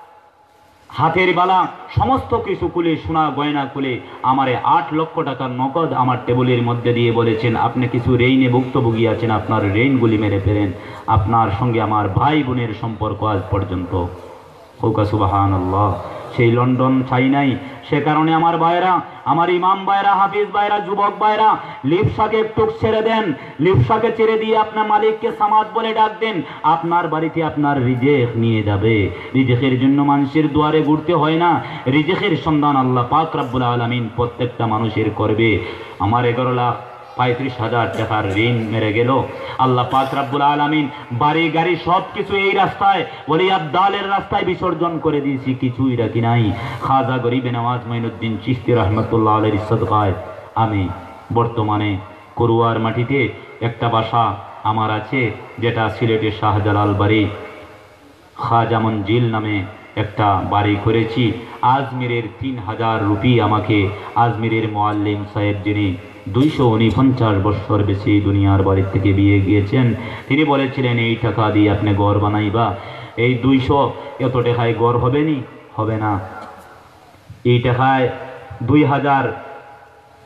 হাতের বালা, সমস্ত কিছু খুলে, সোনা গয়না খুলে আমারে 8 লক্ষ টাকার নগদ আমার টেবিলের মধ্যে দিয়ে বলেছেন আপনি কিছু ঋণে ভুক্তভোগী আছেন, আপনার ঋণগুলি মেরে ফেলেন। আপনার সঙ্গে আমার ভাই বোনের সম্পর্ক আজ পর্যন্ত। হুকা সুবহানাল্লাহ। সেই লন্ডন চাই নাই। সে কারণে আমার ভাইরা, আমার ইমাম ভাইরা, হাফিজ ভাইরা, যুবক ভাইরা, লিপসাকে একটু ছেড়ে দেন। লিপসাকে ছেড়ে দিয়ে আপনার মালিককে সামাদ বলে ডাক দেন। আপনার বাড়িতে আপনার রিজেক নিয়ে যাবে। রিজেকের জন্য মানুষের দুয়ারে ঘুরতে হয় না। রিজেকের সন্ধান আল্লাহ পাক রব্বুল আলামিন প্রত্যেকটা মানুষের করবে। আমার 11,35,000 টাকার ঋণ মেরে গেল। আল্লাহ পাক রব্বুল আলামিন বাড়ি গাড়ি সব কিছু এই রাস্তায়, ওলি আবদালের রাস্তায় বিসর্জন করে দিয়েছি, কিছুই রাখি নাই। খাজা গরিবে নওয়াজ মঈনুদ্দিন চিশতি রহমতুল্লাহ আলাইহির সদকায় আমি বর্তমানে করুয়ার মাটিতে একটা বাসা আমার আছে, যেটা সিলেটের শাহজালাল বাড়ি খাজা মঞ্জিল নামে একটা বাড়ি করেছি। আজমিরের 3000 রুপি আমাকে আজমিরের মুআল্লিম সাহেব, যিনি 249 বছর বেশি দুনিয়ার বাড়ি থেকে বিয়ে গিয়েছেন, তিনি বলেছিলেন এই টাকা দিয়ে আপনি ঘর বানাইবা। এই 200 এত টাকায় ঘর হবে নি? হবে না। এই টাকায় 2000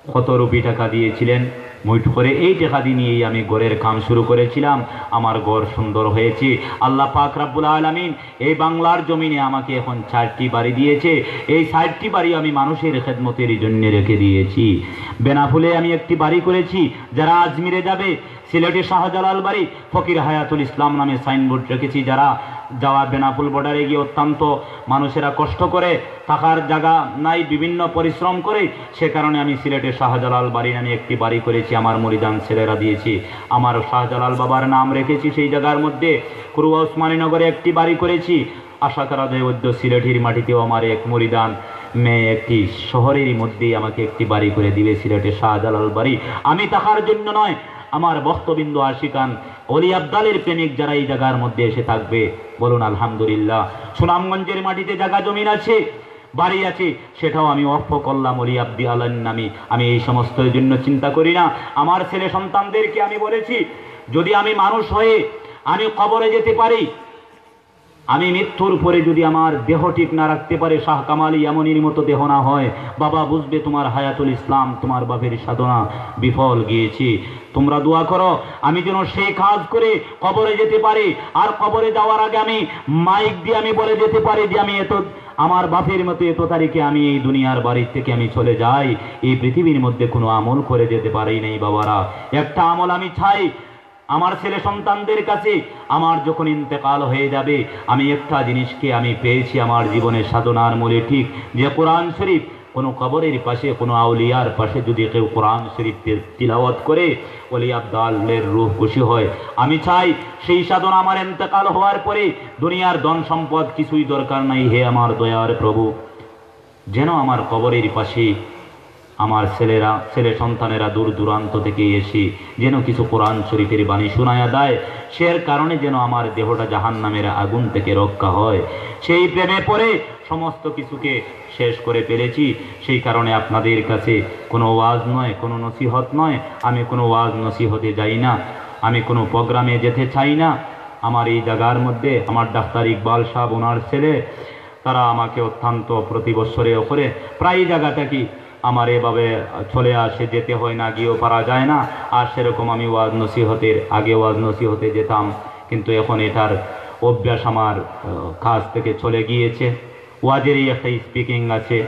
কত রুপি টাকা দিয়েছিলেন, মুঠ করে এই টাকা দিয়ে নিয়েই আমি ঘরের কাম শুরু করেছিলাম। আমার ঘর সুন্দর হয়েছে। আল্লাহ পাক রব্বুল আলামিন এই বাংলার জমিনে আমাকে এখন 4টি বাড়ি দিয়েছে। এই 4টি বাড়ি আমি মানুষের খেদমতের জন্য রেখে দিয়েছি। বেনাফুলে আমি একটি বাড়ি করেছি। যারা আজমিরে যাবে, সিলেটে শাহজালাল বাড়ি, ফকির হায়াতুল ইসলাম নামে সাইনবোর্ড রেখেছি। যারা যাওয়া বেনাফুল বর্ডারে গিয়ে অত্যন্ত মানুষেরা কষ্ট করে, থাকার জায়গা নাই, বিভিন্ন পরিশ্রম করে, সে কারণে আমি সিলেটে শাহজালাল বাড়ি নামে একটি বাড়ি করেছি। আমার মুরিদান ছেলেরা দিয়েছি। আমার শাহজালাল বাবার নাম রেখেছি সেই জায়গার মধ্যে। কুরুয়া ওসমানীনগরে একটি বাড়ি করেছি। আশা করা যায় অদ্য সিলেটের মাটিতেও আমার এক মুরিদান মেয়ে একটি শহরের মধ্যেই আমাকে একটি বাড়ি করে দিবে, সিলেটে শাহজালাল বাড়ি। আমি থাকার জন্য নয়, আমার ভক্তবিন্দু আশিকান অলি আবদালের প্রেমিক যারা এই জায়গার মধ্যে এসে থাকবে, বলুন আলহামদুলিল্লাহ। সুনামগঞ্জের মাটিতে জায়গা জমিন আছে, বাড়ি আছে, সেটাও আমি ওয়াকফ করলাম অলি আব্দি আলার নামে। আমি এই সমস্তের জন্য চিন্তা করি না। আমার ছেলে সন্তানদেরকে আমি বলেছি, যদি আমি মানুষ হয়ে আমি কবরে যেতে পারি, আমি মৃত্যুর পরে যদি আমার দেহ ঠিক না রাখতে পারে, শাহ কামালি এমনই মতো দেহ না হয়, বাবা বুঝবে তোমার হায়াতুল ইসলাম, তোমার বাপের সাধনা বিফল গিয়েছি। তোমরা দোয়া করো আমি যেন সেই কাজ করে কবরে যেতে পারি। আর কবরে যাওয়ার আগে আমি মাইক দিয়ে আমি বলে যেতে পারি যে আমি আমার বাপের মতো এত তারিখে আমি এই দুনিয়ার বাড়ির থেকে আমি চলে যাই। এই পৃথিবীর মধ্যে কোনো আমল করে যেতে পারি নাই বাবারা। একটা আমল আমি চাই আমার ছেলে সন্তানদের কাছে, আমার যখন ইন্তেকাল হয়ে যাবে, আমি একটা জিনিসকে আমি পেয়েছি আমার জীবনের সাধনার মূলে, ঠিক যে কোরআন শরীফ কোনো কবরের পাশে, কোনো আউলিয়ার পাশে যদি কেউ কোরআন শরীফ তিলাওয়াত করে, ওলি আবদালের রূহ খুশি হয়। আমি চাই সেই সাধনা আমার ইন্তেকাল হওয়ার পরে দুনিয়ার ধন সম্পদ কিছুই দরকার নাই, হে আমার দয়ার প্রভু, যেন আমার কবরের পাশে আমার ছেলে সন্তানেরা দূর দূরান্ত থেকে এসে যেন কিছু কোরআন শরীফের বাণী শোনায়া দেয়, সের কারণে যেন আমার দেহটা জাহান্নামের আগুন থেকে রক্ষা হয়। সেই প্রেমে পড়ে সমস্ত কিছুকে শেষ করে ফেলেছি। সেই কারণে আপনাদের কাছে কোনো ওয়াজ নয়, কোনো নসিহত নয়, আমি কোনো ওয়াজ নসিহতে যাই না, আমি কোনো প্রোগ্রামে যেতে চাই না। আমার এই জায়গার মধ্যে আমার ডাক্তার ইকবাল সাহেব, ওনার ছেলে, তারা আমাকে অত্যন্ত প্রতি বছরে ওপরে প্রায় জায়গাটা কি আমার এভাবে চলে আসে, যেতে হয় না, গিয়েও পারা যায় না। আর সেরকম আমি ওয়াজ নসিহতের আগে ওয়াজ নসিহতে যেতাম, কিন্তু এখন এটার অভ্যাস আমার কাজ থেকে চলে গিয়েছে। ওয়াজেরই একটা স্পিকিং আছে,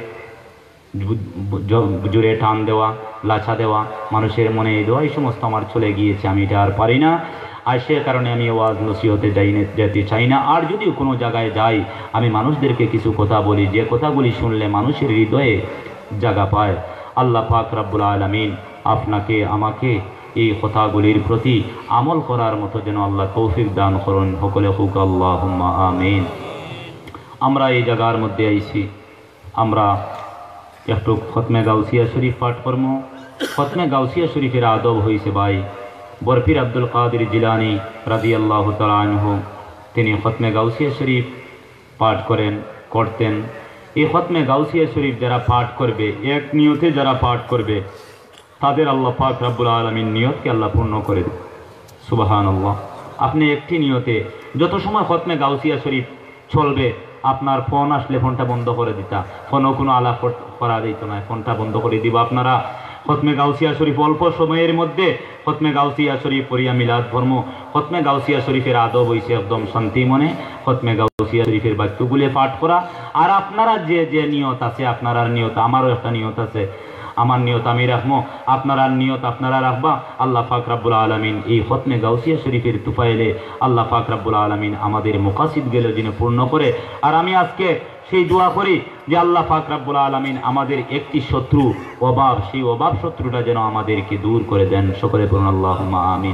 জুড়ে টান দেওয়া, লাছা দেওয়া, মানুষের মনে দেওয়া, এই সমস্ত আমার চলে গিয়েছে, আমি এটা আর পারি না। আর সে কারণে আমি ওয়াজ নসিহতে যেতে চাই না। আর যদিও কোনো জায়গায় যাই, আমি মানুষদেরকে কিছু কথা বলি, যে কথাগুলি শুনলে মানুষের হৃদয়ে জায়গা পায়। আল্লাহ পাক রব্বুল আলামিন আপনাকে আমাকে এই কথাগুলির প্রতি আমল করার মতো যেন আল্লাহ তৌফিক দান করুন। সকলে হুক আল্লাহুম্মা আমিন। আমরা এই জায়গার মধ্যে আইছি, আমরা একটু খতমে গাউসিয়া শরীফ পাঠ করব। খতমে গাউসিয়া শরীফের আদব হয়েছে ভাই বরফির আব্দুল কাদের জিলানী রাদিয়াল্লাহু তাআলা আনহু, তিনি খতমে গাউসিয়া শরীফ পাঠ করতেন। এই খতমে গাউসিয়া শরীফ যারা পাঠ করবে, এক নিয়তে যারা পাঠ করবে, তাদের আল্লাহ পাক রব্বুল আলামিন নিয়তকে আল্লাহ পূর্ণ করে দেবে। সুবহানাল্লাহ। আপনি একটি নিয়তে যত সময় খতমে গাউসিয়া শরীফ চলবে, আপনার ফোন আসলে ফোনটা বন্ধ করে দিতা, ফোনও কোনো আলাপ করা দিত না, ফোনটা বন্ধ করে দিব। আপনারা খতমে গাউসিয়া শরীফ অল্প সময়ের মধ্যে খতমে গাউসিয়া শরীফ পড়িয়া মিলাদ ধর্ম। খতমে গাউসিয়া শরীফের আদব হইছে একদম শান্তি মনে খতমে গাউসিয়া শরীফের বাক্যগুলি পাঠ করা। আর আপনারা যে নিয়ত আছে, আপনার নিয়ত, আমারও একটা নিয়ত আছে, আমার নিয়ত আমি রাখবো, আপনার নিয়ত আপনারা রাখবা। আল্লাহ পাক রব্বুল আলামিন এই খতমে গাউসিয়া শরীফের তুফাইলে আল্লাহ পাক রব্বুল আলামিন আমাদের মুকাসিদগুলো যেন পূর্ণ করে। আর আমি আজকে সেই দোয়া করি যে আল্লাহ পাক রব্বুল আলামিন আমাদের একটি শত্রু অভাব, সেই অভাব শত্রুটা যেন আমাদেরকে দূর করে দেন। সকলে পড়ুন আল্লাহুম্মা আমিন।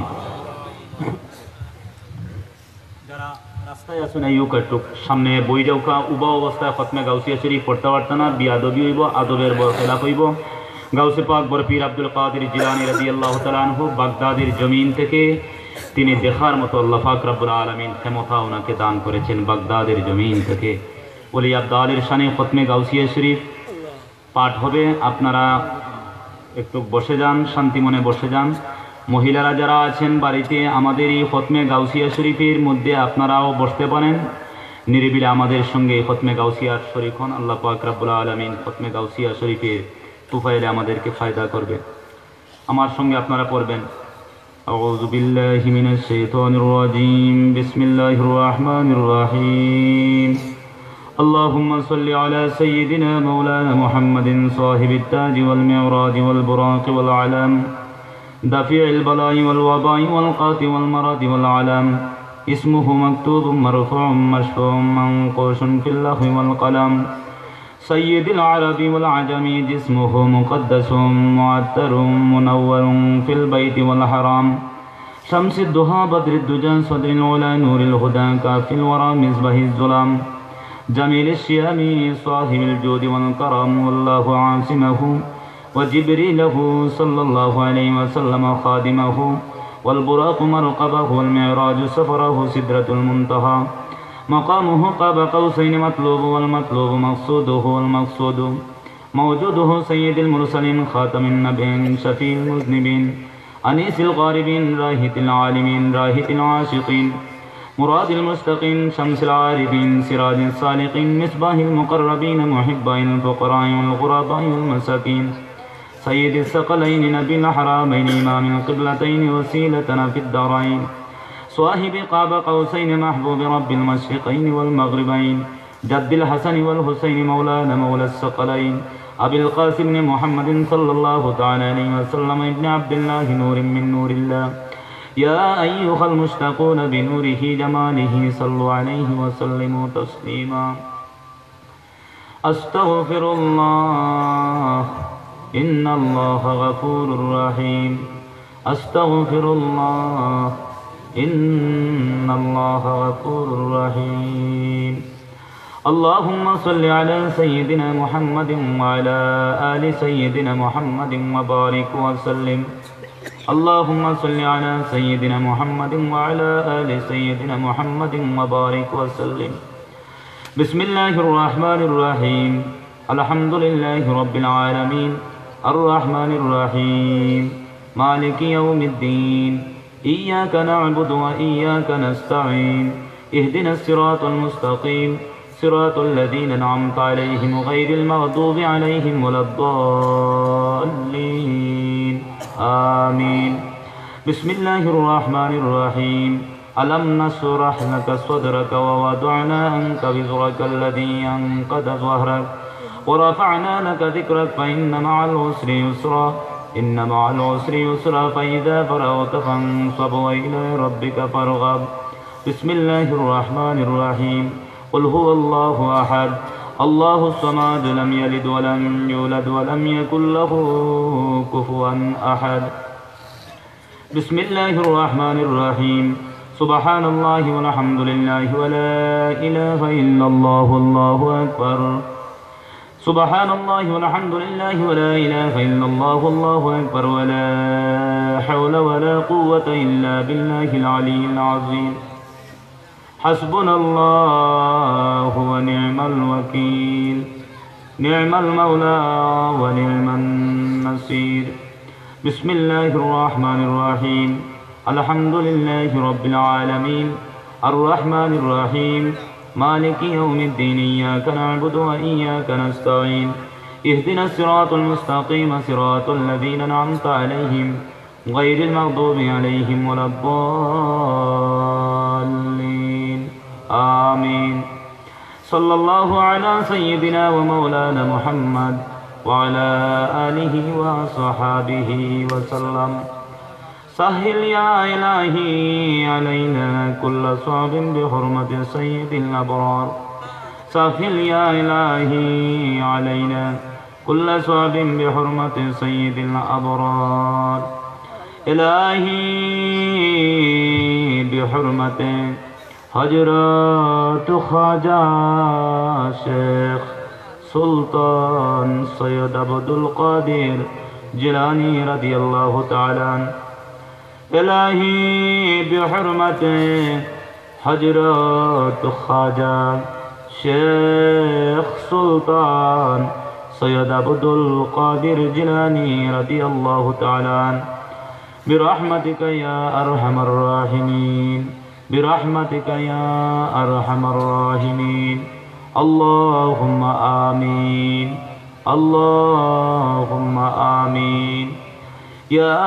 যারা রাস্তায় আসুন এই উকাটুক সামনে বই যাওকা উবা অবস্থায় খতমে গাউসিয়া শরীফ পড়তে পারত না, বিয়াদবি হইব, আদবের খেলাফ হইব। গাউসে পাক বরফির আব্দুল কাদের জিলানী রাদিয়াল্লাহু তাআলা আনহু বাগদাদের জমিন থেকে তিনি দেখার মতো আল্লাহ পাক রব্বুল আলামিন ক্ষমতা ওনাকে দান করেছেন। বাগদাদের জমিন থেকে ওলি আবদালের শানে খতমে গাউসিয়া শরীফ পাঠ হবে। আপনারা একটু বসে যান, শান্তি মনে বসে যান। মহিলারা যারা আছেন বাড়িতে, আমাদের এই খতমে গাউসিয়া শরীফের মধ্যে আপনারাও বসতে পারেন নিরিবিলি আমাদের সঙ্গে খতমে গাউসিয়া শরীফ হন। আল্লাহ পাক রব্বুল আলামিন খতমে গাউসিয়া শরীফের তুফাইলে আমাদেরকে ফায়দা করবে। আমার সঙ্গে আপনারা পড়বেন, আউযু বিল্লাহি মিনাশ শাইতানির রাজীম, বিসমিল্লাহির রহমানির রহিম। اللهم صل على سيدنا مولانا محمد صاحب التاج والمعراج والبراق والعلم، دافع البلاء والوباء والقات والمرض والعلم، اسمه مكتوب مرفوع مشفوع منقوش في اللوح والقلم، سيد العرب والعجم، جسمه مقدس معطر منور في البيت والحرام، شمس الضحى بدر الدجى صدر العلا نور الهدى كافي الورى مصباح الظلام، جميل الشيام صاحب الجود والكرم، والله عاصمه وجبريله صلى الله عليه وسلم خادمه، والبراق مرقبه والمعراج سفره سدرة المنتهى، مقامه قاب قوسين مطلوب والمطلوب مقصوده والمقصود موجوده، سيد المرسلين خاتم النبيين شفيع المذنبين أنيس الغاربين راهت العالمين راهت العاشقين مراد المستقيم شمس العارفين سراج الصالقين مصباح المقربين محب الفقراء والغرباء والمساكين، سيد الثقلين نبي الحرمين إمام القبلتين وسيلتنا في الدارين، صاحب قاب قوسين محبوب رب المشرقين والمغربين، جد الحسن والحسين مولانا مولى الثقلين، أبي القاسم بن محمد صلى الله تعالى عليه وسلم ابن عبد الله نور من نور الله، يا أيها المشتاقون بنوره جماله صلوا عليه وسلموا تسليما. أستغفر الله إن الله غفور رحيم، أستغفر الله إن الله غفور رحيم. اللهم صل على سيدنا محمد وعلى آل سيدنا محمد وبارك وسلم. اللهم صل على سيدنا محمد وعلى آل سيدنا محمد وبارك وسلم. بسم الله الرحمن الرحيم، الحمد لله رب العالمين، الرحمن الرحيم، مالك يوم الدين، إياك نعبد وإياك نستعين، اهدنا الصراط المستقيم، صراط الذين أنعمت عليهم غير المغضوب عليهم ولا الضالين، آمين. بسم الله الرحمن الرحيم، ألم نشرح لك صدرك ووضعنا عنك وزرك الذي أنقض ظهرك ورفعنا لك ذكرك فإن مع العسر يسرا إن مع العسر يسرا فإذا فرغت فانصب وإلى ربك فارغب. بسم الله الرحمن الرحيم، قل هو الله أحد الله الصمد لم يلد ولم يولد ولم يكن له كفوا أحد. بسم الله الرحمن الرحيم، سبحان الله والحمد لله ولا إله إلا الله والله أكبر. سبحان الله والحمد لله ولا إله إلا الله والله أكبر، ولا حول ولا قوة إلا بالله العلي العظيم. حسبنا الله ونعم الوكيل، نعم المولى ونعم النصير. بسم الله الرحمن الرحيم، الحمد لله رب العالمين، الرحمن الرحيم، مالك يوم الدين، إياك نعبد وإياك نستعين، اهدنا الصراط المستقيم، صراط الذين أنعمت عليهم غير المغضوب عليهم ولا الضالين، آمين. صلى الله على سيدنا ومولانا محمد وعلى آله وصحابه وسلم. سهل يا إلهي علينا كل صعب بحرمة سيد الأبرار، سهل يا إلهي علينا كل صعب بحرمة سيد الأبرار. إلهي بحرمة حضرت خواجہ شیخ سلطان سید عبد القادر جیلانی رضی اللہ تعالی عنہ. إلهي بحرمة حضرت خواجہ شیخ سلطان سید عبد القادر جیلانی رضی اللہ تعالی عنہ، برحمتك يا أرحم الراحمين، برحمتك يا أرحم الراحمين. اللهم آمين، اللهم آمين يا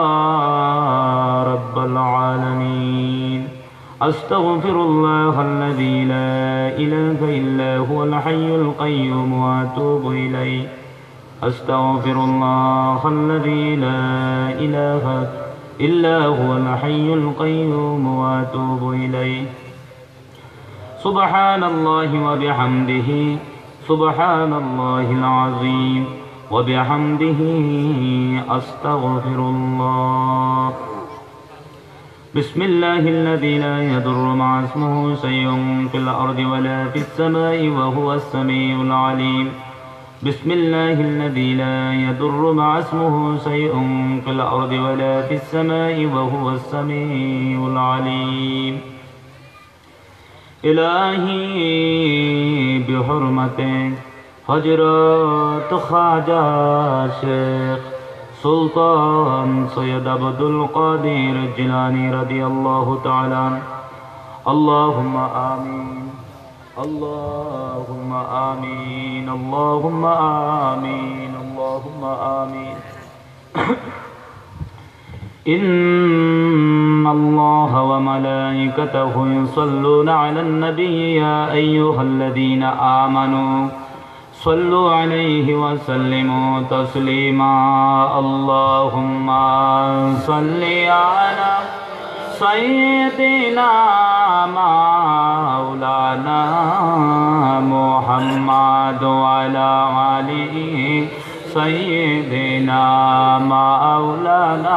رب العالمين. أستغفر الله الذي لا إله إلا هو الحي القيوم وأتوب إليه. أستغفر الله الذي لا إله إلا هو الحي القيوم وأتوب إليه. سبحان الله وبحمده سبحان الله العظيم وبحمده أستغفر الله. بسم الله الذي لا يضر مع اسمه شيء في الأرض ولا في السماء وهو السميع العليم. بسم الله الذي لا يضر مع اسمه شيء في الأرض ولا في السماء وهو السميع العليم. إلهي بحرمة حضرت خواجہ شیخ سلطان سید عبد القادر الجیلانی رضی اللہ تعالی عنہ. اللهم آمين اللهم آمين اللهم آمين اللهم آمين. إن الله وملائكته يصلون على النبي يا أيها الذين آمنوا صلوا عليه وسلموا تسليما. اللهم صل على سيدنا مولانا محمد وعلى آله سيدنا مولانا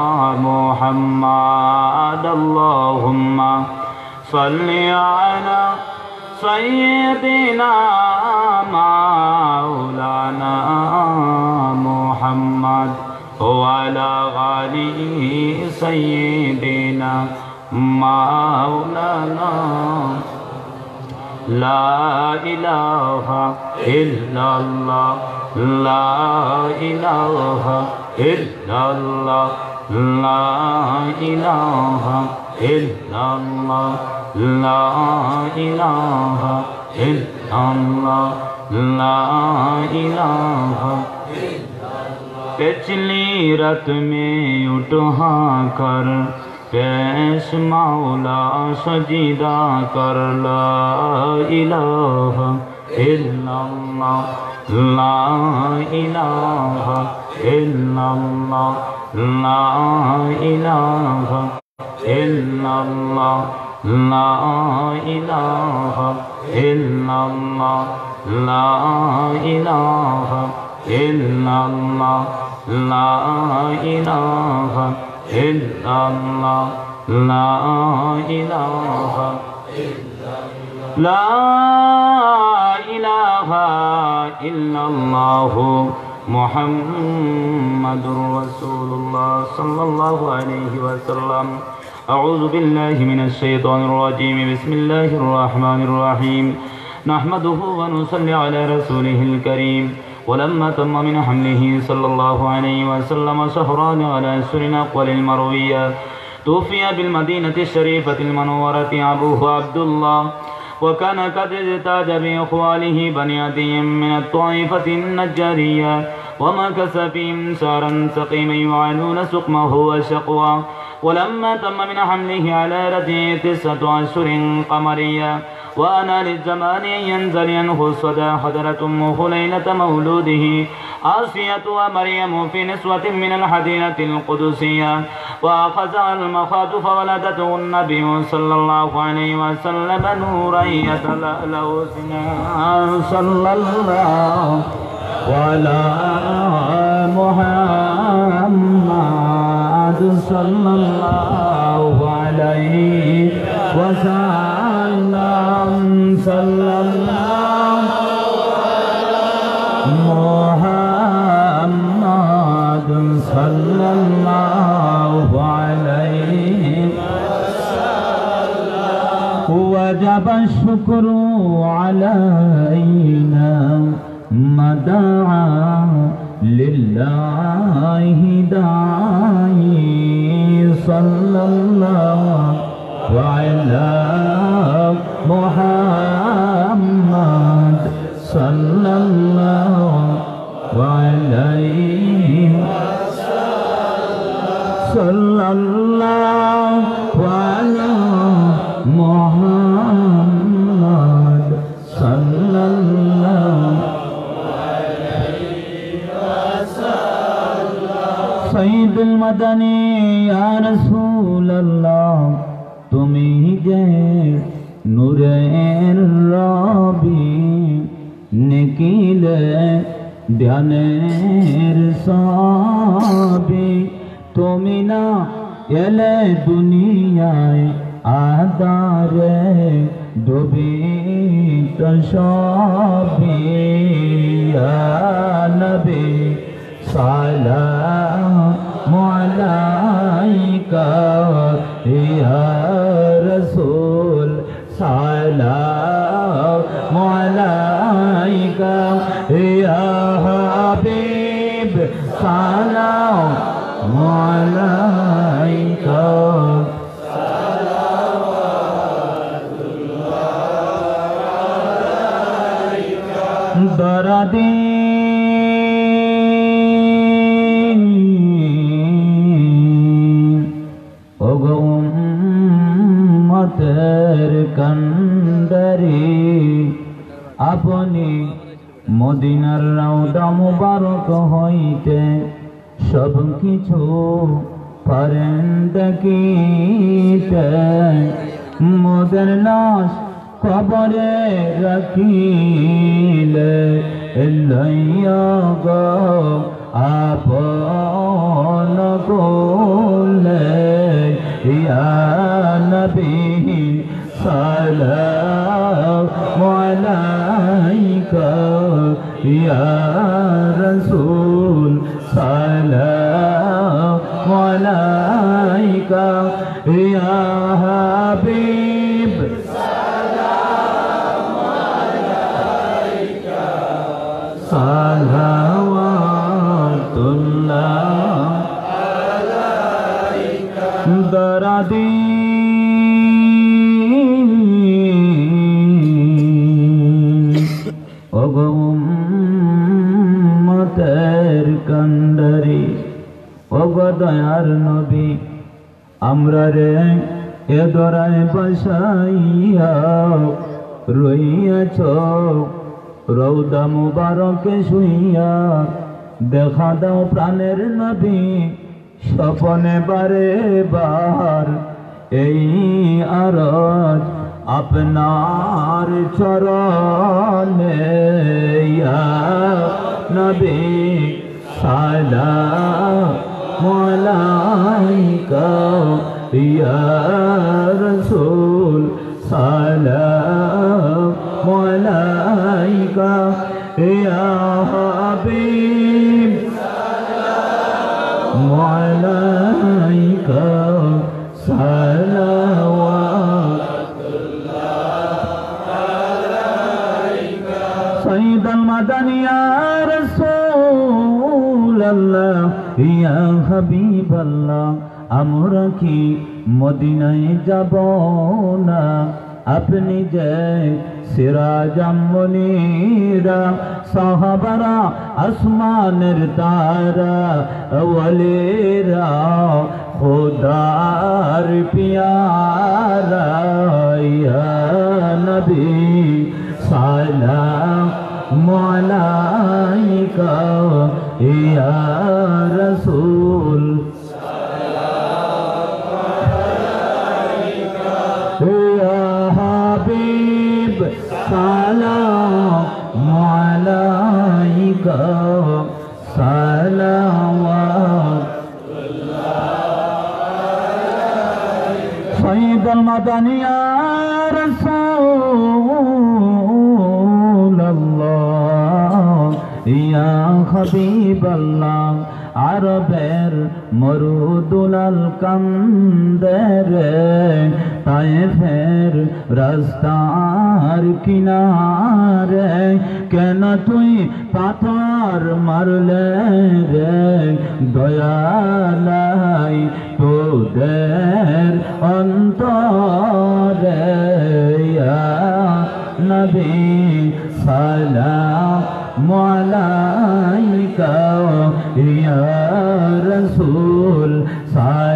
محمد. اللهم صل على سيدنا مولانا محمد وعلى آله سيدنا مولانا. لا إله إلا الله لا إله إلا الله لا إله إلا الله لا إله إلا الله لا إله. पिछली रात में उठा कर पेश मौला सजीदा कर ला इलाहा इल्लल्लाह ला इलाहा इल्लल्लाह ला इलाहा इल्लल्लाह ला इलाहा इल्लल्लाह ला इलाहा इल्लल्लाह ला इलाहा इल्लल्लाह ला इलाहा ला इलाहा इल्लल्लाह मुहम्मदुर रसूलुल्लाह सल्लल्लाहु अलैहि वसल्लम. أعوذ بالله من الشيطان الرجيم. بسم الله الرحمن الرحيم. نحمده ونصلي على رسوله الكريم. ولما تم من حمله صلى الله عليه وسلم شهران على سرنا أقوال المروية توفي بالمدينة الشريفة المنورة أبوه عبد الله وكان قد اجتاز بإخواله بني عدي من الطائفة النجارية ومكث فيهم شهرا سقيما يعانون سقمه وشقوى. ولما تم من حمله على رده 9 أشهر قمرية وأنا للزمان أن ينزل عنه الصدى حضرت أمه ليلة مولوده آسية ومريم في نسوة من الحدينة القدسية وأخذها المخاض فولدته النبي صلى الله عليه وسلم نورا يتلألأ صلى الله وعلى محمد صلى الله عليه وسلم صلى الله محمد صلى الله عليه وسلم. وجب الشكر علينا ما دعا لله داعي صلى الله وعلى محمد صلى الله সাল্লাল্লাহু আলা মুহাম্মদ সাল্লাল্লাহু সাইয়্যিদুল মাদানী ইয়া রাসূলুল্লাহ তুমি যে নূরের রবি নিখিলে ধ্যানের সবি তুমি না এলে দুনিয়ায় আদারে ডুবি তো সবি ইয়া নবী সালামু আলাইকা ইয়া রাসূল সালামু আলাইকা ইয়া হাবিব সালামু আলাইকা দরদী উম্মতের কান্ডারি আপনি মদিনার রওজা মুবারক হইতে সব কিছু পারেন দেখিতে মোদের লাশ কবরে রাখিলে লইয়া গো আপন কোলে ইয়া নবী সালামু আলাইকা ইয়া রাসূল সালামু আলাইকা ইয়া হাবিব সালামু আলাইকা সালাওয়াতুল্লাহ আলাইকা দরদী উম্মতের কান্ডারি ওগো দয়ার নবী আমরা রে এ দরায় বসাইয়া রইয়াছ রওজা মুবারকে শুইয়া দেখা দাও প্রাণের নবী স্বপনে বারে বার এই আরজ আপনার চরণে ইয়া নবী সালামু আলাইকা ইয়া রাসূল সালামু আলাইকা ইয়া হাবিব সালামু আলাইকা সাইয়্যিদুল মাদানী ইয়া রাসূলুল্লাহ ইয়া হাবিবাল্লাহ আমরা কি মদিনায় যাব না আপনি যে সিরাজাম মুনীরা সাহাবারা আসমানের তারা ওয়ালিরা খুদার পিয়ারা ইয়া নবী সালামু আলাইকা ইয়া রাসূল ইয়া হাবিব সালামু আলাইকা সালাওয়াতুল্লাহ সাইয়্যিদুল মাদানী ইয়া রাসূলুল্লাহ ইয়া হাবিবাল্লাহ আরবের মরুদুলাল কান্দের তায়েফের রাস্তার কিনারে কেন তুই পাথর মারলে রে দয়ালাই তোদের অন্তরে ইয়া নবী সালামু আলাইকা ইয়া রাসূল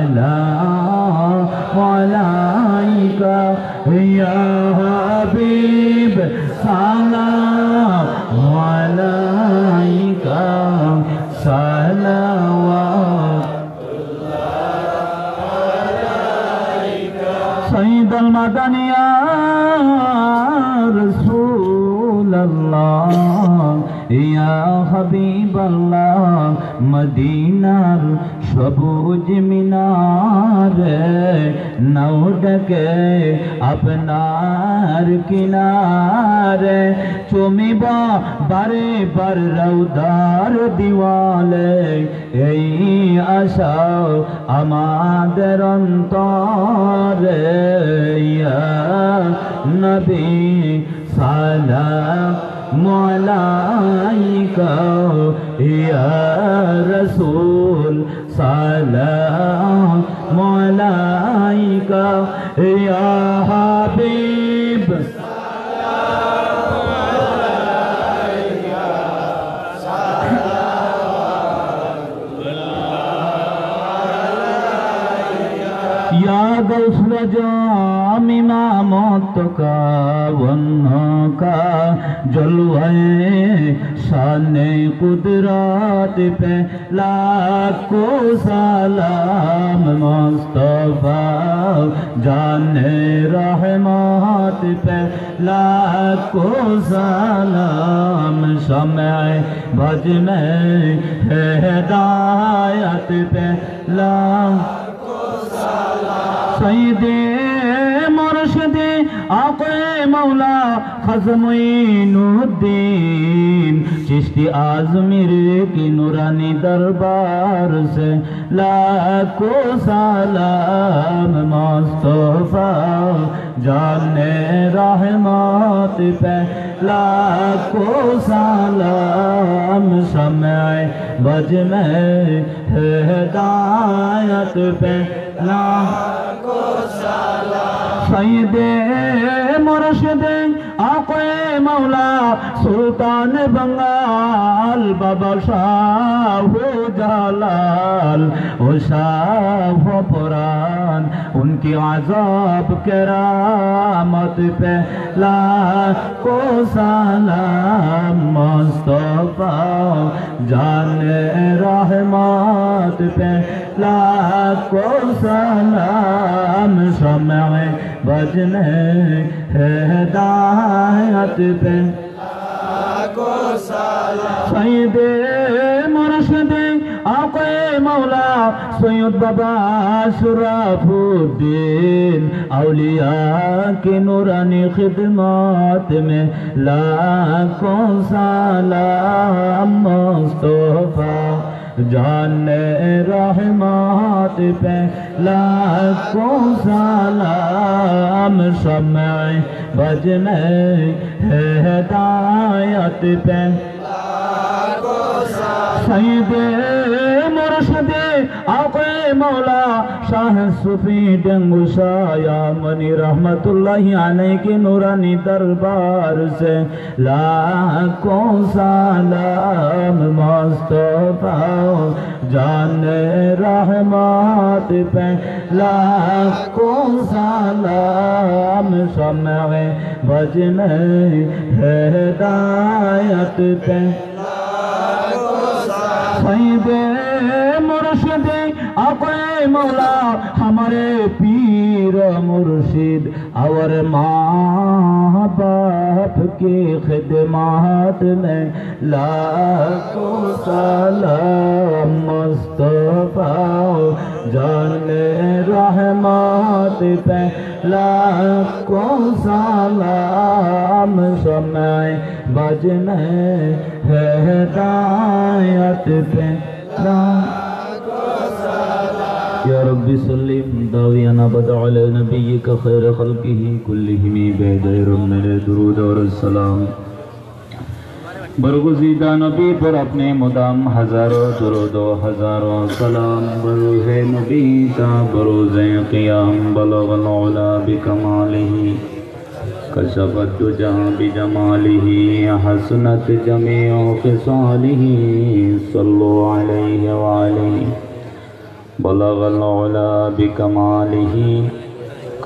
আলাইকা ইয়া হাবিব সালাম আলাইকা সালাওয়াত سيد المدني يا رسول الله يا حبيب الله মদিনার সবুজ মিনারে নাও ডেকে আপনার কিনারে চুমিবা বারে বার রৌদার দিওয়ালে এই আশা আমাদের অন্তরে ইয়া নবী সালাম আলাইকা ইয়া রাসূল সালাম আলাইকা ইয়া হাবিব या गौस जाम इमामत का वन्ना का जलवाए शाने कुदरत पे लाखों सलाम मुस्तफा जाने रहमत पे लाखों सलाम समय भज में हिदायत पे सईदे मुर्शिदे आक़े मौला खज़मुइनुद्दीन चिश्ती आज़मीर की नूरानी दरबार से लाखों सलाम मुस्तफा जाने रहमत पे लाखों सलाम समय बज में हिदायत पे सईदे मुर्शिदे आक़े मौला सुल्तान बंगाल बाबा शाह जलाल ओ शाह पुरान उनकी आज़ाब करामत पे लाखों सलाम मुस्तफा जाने रहमत पे लाखों सलाम समय बजने हिदायत पे सईदे मुर्शिदे आक़े मौला सैयद बाबा शराफुद्दीन औलिया की नूरानी खिदमत में लाखों सलाम मुस्तफा जाने रहमत पे लाखों सलाम समय बजने हिदायत पे सईदे मुर्शिदे आक़े मौला शाह सूफी डंगू शाया मनी रहमतुल्लाहि अलैहि के नूरानी दरबार से लाखों सलाम मुस्तफा जाने रहमत पे लाखों सलाम समय बजने हिदायत पे सईदे मुर्शिदे आक़े मौला हमारे पीर मुर्शिद और माँ बाप की खिदमत में लाखों सलाम मुस्तफा जाने रहमत पे लाखों सलाम समय बजने हिदायत पे या रब्बी सल्लिम दावियाना बदा अला नबिय्यिका खैर खल्क़िही कुल्लिहिम बेदैर मेरे दुरूद और सलाम बरगुज़ीदा नबी पर अपने मुदाम हज़ारों दुरूद व हज़ारों सलाम बरूहे नबी ता बरोज़े क़ियाम बलग़ल उला बिकमालिही कशफ़त दुजा बिजमालिही हसनत जमीउ ख़िसालिही सल्लु अलैहि व आलिहि बलग़ल उला बिकमालिही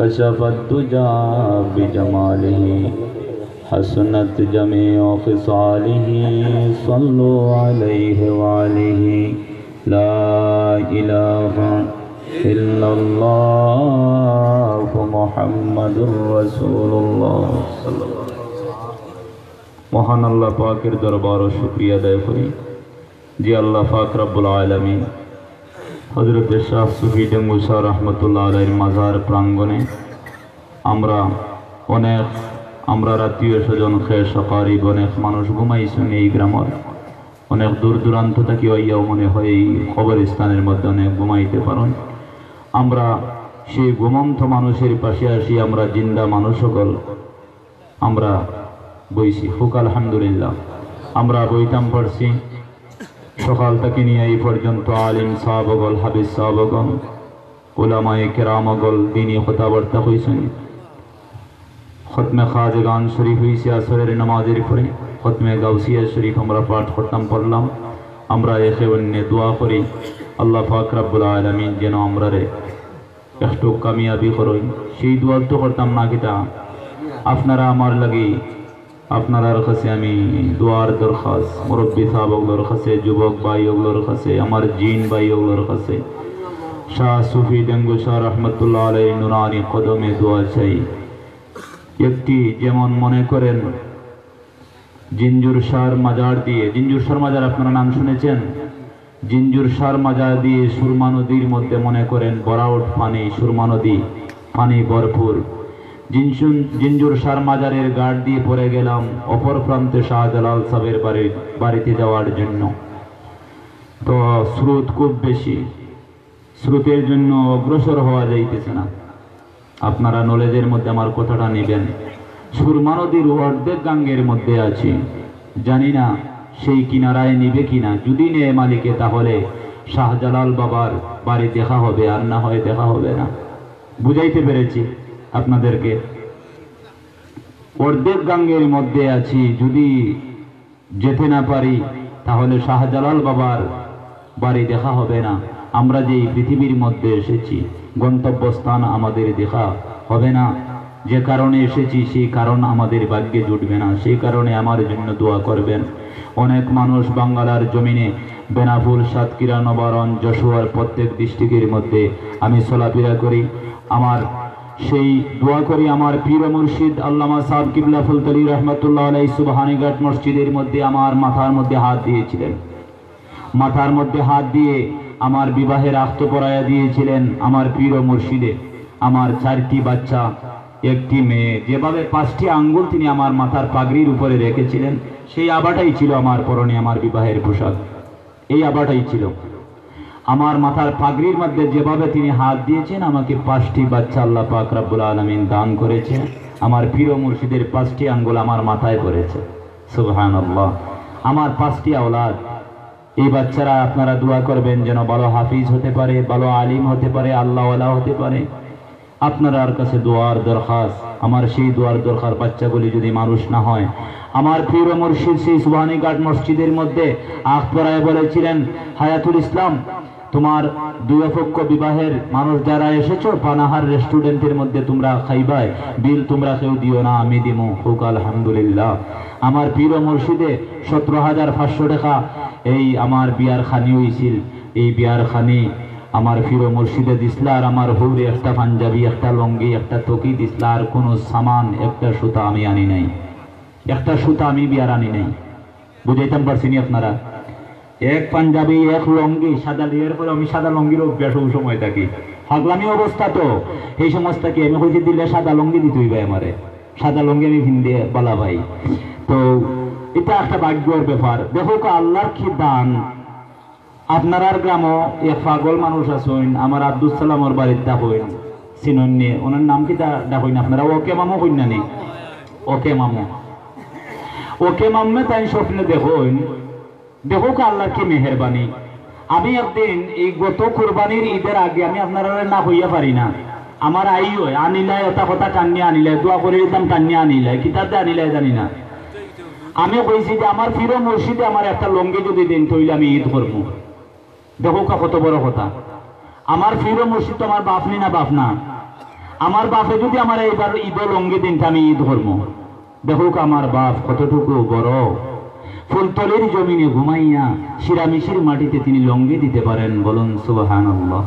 كشف الدجى بجماله حسنت جميع خصاله صلوا عليه وعليه لا إله إلا الله محمد رسول الله صلى الله عليه وسلم মহান আল্লাহ পাকের দরবারে শুকরিয়া আদায় করি যে আল্লাহ পাক রব্বুল আলামিন হযরত শাহ সুফি ডেঙ্গু শাহ রহমতুল্লাহ আলাইহির মাজার প্রাঙ্গণে আমরা আত্মীয় স্বজন খেয়ে সকারিব অনেক মানুষ ঘুমাইছেন এই গ্রামের অনেক দূর দূরান্ত থেকে আইয়াও মনে হয় এই কবরস্থানের মধ্যে অনেক ঘুমাইতে পারেন আমরা সেই ঘুমন্ত মানুষের পাশে আসি আমরা জিন্দা মানুষ সকল আমরা বইছি হুক আলহামদুলিল্লাহ আমরা বইতাম পড়ছি সকাল থেকে নিয়ে এই পর্যন্ত আলিম সাহাবগল হাবিজ সাহাবগণ উলামায়ে কেরামগল দিনী কথাবার্তা হয়েছেন খতমে খাজগান শরীফ হয়েছে আসরের নামাজের পরে খতমে গাউসিয়া শরীফ আমরা পাঠ করতাম পড়লাম আমরা এসে অন্য দোয়া করি আল্লাহ পাক রব্বুল আলামিন যেন আমরা একটু কামিয়াবি করই সেই দোয়া তো করতাম না কিতা আপনারা আমার লাগি আপনার কাছে আমি দোয়ার দরখাস্ত মুরব্বী সাহাবগুলোর কাছে যুবক ভাইগুলোর কাছে আমার জিন ভাইগুলোর কাছে শাহ সুফি ডেঙ্গু শাহ রহমতুল্লাহ আলাইহির নুরানি কদমে দোয়া চাই একটি যেমন মনে করেন জিঞ্জুর শাহর মাজার দিয়ে জিঞ্জুর শাহর মাজার আপনারা নাম শুনেছেন জিঞ্জুর শাহর মাজার দিয়ে সুরমা নদীর মধ্যে মনে করেন বরাউট পানি সুরমা নদী পানি ভরপুর জিঞ্জুর শাহর মাজারের গাড় দিয়ে পড়ে গেলাম অপর প্রান্তে শাহজালাল সাহেবের বাড়িতে যাওয়ার জন্য তো স্রোত খুব বেশি স্রোতের জন্য অগ্রসর হওয়া যাইতেছে না আপনারা নলেজের মধ্যে আমার কথাটা নেবেন সুরমা নদীর অর্ধেক গাঙ্গের মধ্যে আছি জানি না সেই কিনারায় নিবে কিনা যদি নেয় মালিকে তাহলে শাহজালাল বাবার বাড়ি দেখা হবে আর না হয় দেখা হবে না বুঝাইতে পেরেছি আপনাদেরকে অর্ধেক গাঙ্গের মধ্যে আছি যদি যেতে না পারি তাহলে শাহজালাল বাবার বাড়ি দেখা হবে না আমরা যে পৃথিবীর মধ্যে এসেছি গন্তব্যস্থান আমাদের দেখা হবে না যে কারণে এসেছি সেই কারণ আমাদের ভাগ্যে জুটবে না সেই কারণে আমার জন্য দোয়া করবেন অনেক মানুষ বাংলার জমিনে বেনাফুল সাতক্ষীরা নবারণ যশোয়ার প্রত্যেক ডিস্ট্রিক্টের মধ্যে আমি চলাফেরা করি আমার সেই দোয়া করি আমার পীর মুর্শিদ আল্লামা সাহেব কিবলা ফুলতলি রহমতুল্লাহ আলাইহি সুবহানীঘাট মসজিদের মধ্যে আমার মাথার মধ্যে হাত দিয়েছিলেন মাথার মধ্যে হাত দিয়ে আমার বিবাহের আখ্ত পরায়া দিয়েছিলেন আমার পীর মুর্শিদে আমার 4টি বাচ্চা একটি মেয়ে যেভাবে 5টি আঙ্গুল তিনি আমার মাথার পাগড়ির উপরে রেখেছিলেন সেই আবাটাই ছিল আমার পরনে আমার বিবাহের পোশাক এই আবাটাই ছিল আমার মাথার পাগড়ির মধ্যে যেভাবে তিনি হাত দিয়েছেন আমাকে 5টি বাচ্চা আল্লাহ পাক রব্বুল আলামিন দান করেছে আমার পীর মুর্শিদের 5টি আঙ্গুল আমার মাথায় পড়েছে সুবহানাল্লাহ আমার 5টি আওলাদ এই বাচ্চারা আপনারা দোয়া করবেন যেন ভালো হাফিজ হতে পারে ভালো আলিম হতে পারে আল্লাহওয়ালা হতে পারে আপনার কাছে দোয়ার দরখাস্ত আমার সেই দোয়ার দরকার বাচ্চাগুলি যদি মানুষ না হয় আমার পীর মুর্শিদ সেই সুবহানীঘাট মসজিদের মধ্যে আখ পড়ায় বলেছিলেন হায়াতুল ইসলাম তোমার দুই অপক্ষ বিবাহের মানুষ যারা এসেছো পানাহার রেস্টুরেন্টের মধ্যে তোমরা খাইবাই বিল তোমরা কেউ দিও না আমি দিমু হুক আলহামদুলিল্লাহ আমার পীর মুর্শিদে 17,500 টাকা এই আমার বিয়ার খানি হয়েছিল এই বিয়ার খানি আমার পীর মুর্শিদে দিসলা আর আমার হুরে একটা পাঞ্জাবি একটা লঙ্গি একটা তকি দিসলা আর কোনো সামান একটা সুতা আমি আনি নাই একটা সুতা আমি বিয়ার আনি নাই বুঝাইতাম পারছিনি আপনারা এক পাঞ্জাবি এক লঙ্গি সাদা লিয়ের পরে আমি সাদা লঙ্গির অভ্যাস সময় থাকি হাগলামি অবস্থা তো এই সমস্যাকে আমি কইছি দিলে সাদা লঙ্গি দিতে হইবে আমারে সাদা লঙ্গি আমি ভিন্দে বলা ভাই তো এটা একটা ভাগ্যের ব্যাপার দেখো আল্লাহর কি দান আপনার গ্রামও এক পাগল মানুষ আছেন আমার আব্দুল সালামর বাড়িতে ডাকইন চিনন্যে ওনার নাম কি ডাকইন আপনারা ওকে মামু কইন না নি ওকে মামে তাই স্বপ্নে দেখুন দেখো আল্লাহর কি মেহেরবানি আমি একদিন এই গত কুরবানির ঈদের আগে আমি আপনারা না হইয়া পারি না আমার আইও আনিলাই ওটা কথা টান্নি আনিলাই দোয়া করে দিতাম টান্নি আনিলাই কিতাবতে আনিলাই জানি না আমি কইছি যে আমার পীর মুর্শিদে আমার একটা লঙ্গি যদি দিন তৈলে আমি ঈদ করবো দেখো কত বড় কথা আমার পীর মুর্শিদ তো আমার বাপ নি না বাপ না আমার বাপে যদি আমার এইবার ঈদ লঙ্গি দিনটা আমি ঈদ ধর্ম, দেখুক আমার বাপ কতটুকু বড়, ফুলতলির জমিনে ঘুমাইয়া শিরামিশির মাটিতে তিনি লঙ্গি দিতে পারেন, বলুন সুবহানাল্লাহ।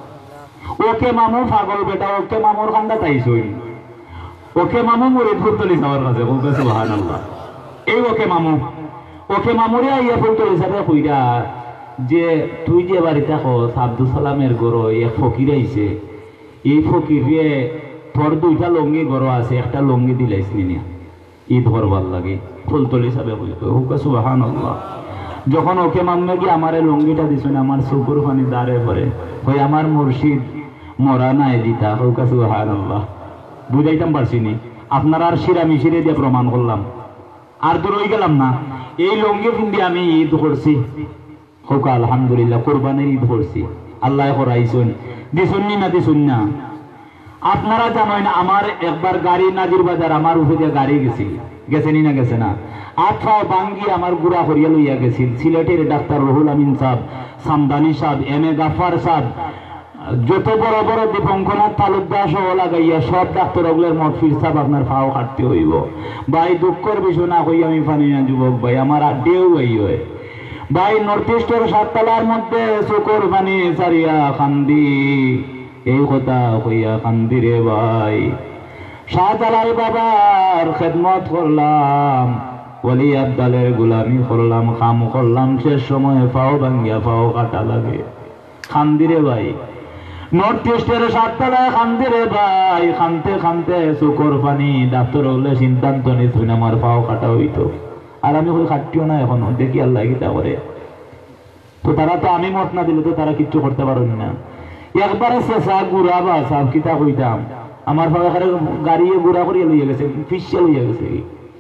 ওকে মামু পাগল বেটা, ওকে মামুর খান্দা তাইছই, ওকে মামু মরে ফুলতলি যাওয়ার কাছে, বলবে সুবহানাল্লাহ। এই ওকে মামুরে আইয়া ফুলতলি যাবে কইরা যে তুই যে বাড়িতে হস আব্দুল সালামের গরো এক ফকির আইছে, এই ফকিরে তোর দুইটা লঙ্গি গরো আছে, একটা লঙ্গি দিলাইছিলি না ঈদ করবার লাগে, ফুলতলি যাবে কইবে সুবহানাল্লাহ। যখন ওকে মামে গিয়ে আমার লঙ্গিটা দিছেন, আমার চকুর পানি দাঁড়ে পড়ে, ওই আমার মুর্শিদ মরা নাই দিতা, হোক সুবহানাল্লাহ। বুঝাইতাম পারছি নি, আপনার আর শিরামিশিরে দিয়ে প্রমাণ করলাম, আর তো রই গেলাম না। এই লঙ্গি পিন্দি আমি ঈদ করছি, হোক আলহামদুলিল্লাহ, কোরবানির ঈদ করছি, আল্লাহ করাইছেন, দিছুন না দিছুন না। আপনারা জানেন আমার একবার গাড়ি নাজির বাজার আমার উপরে দিয়ে গাড়ি গেছেনি না গেছে না, আঠা বাঙ্গি আমার গুড়া করিয়া লইয়া গেছিল সিলেটের ডাক্তার রুহুল আমিন সাহেব, সামদানি সাহেব, এম এ গাফার সাহেব, যত বড় বড় দীপঙ্কনাথ তালুকদার সহ লাগাইয়া সব ডাক্তার ওগুলোর মহফিল সাহেব আপনার ফাও কাটতে হইব। ভাই দুঃখের বিষয় না হই আমি ফানি না যুবক ভাই, আমার আড্ডেও হই হয় ভাই। নর্থ ইস্টের সাততলার মধ্যে চকুর পানি সারিয়া খান্দি, এই কথা কইয়া খান্দি রে ভাই। শাহজালাল বাবার খেদমত করলাম, ওলি আব্দালের গুলামি করলাম, খাম করলাম, শেষ সময়ে ফাও ভাঙ্গিয়া ফাও কাটা লাগে, খান্দি রে ভাই। নর্থ ইস্টের সাততলায় খান্দি রে ভাই, খানতে খানতে চকুর পানি, ডাক্তার হলে সিদ্ধান্ত নিতেন আমার ফাও কাটা হইতো, আর আমি ওই খাটটিও না এখনো, দেখি আল্লাহ গীতা করে। তো তারা তো আমি মত না দিলে তো তারা কিচ্ছু করতে পারেন না। একবারে চেষা গুড়া বা সাপ কিতা কইতাম, আমার ভাবে গাড়ি গুড়া করিয়া লইয়া গেছে, ফিসে লইয়া গেছে।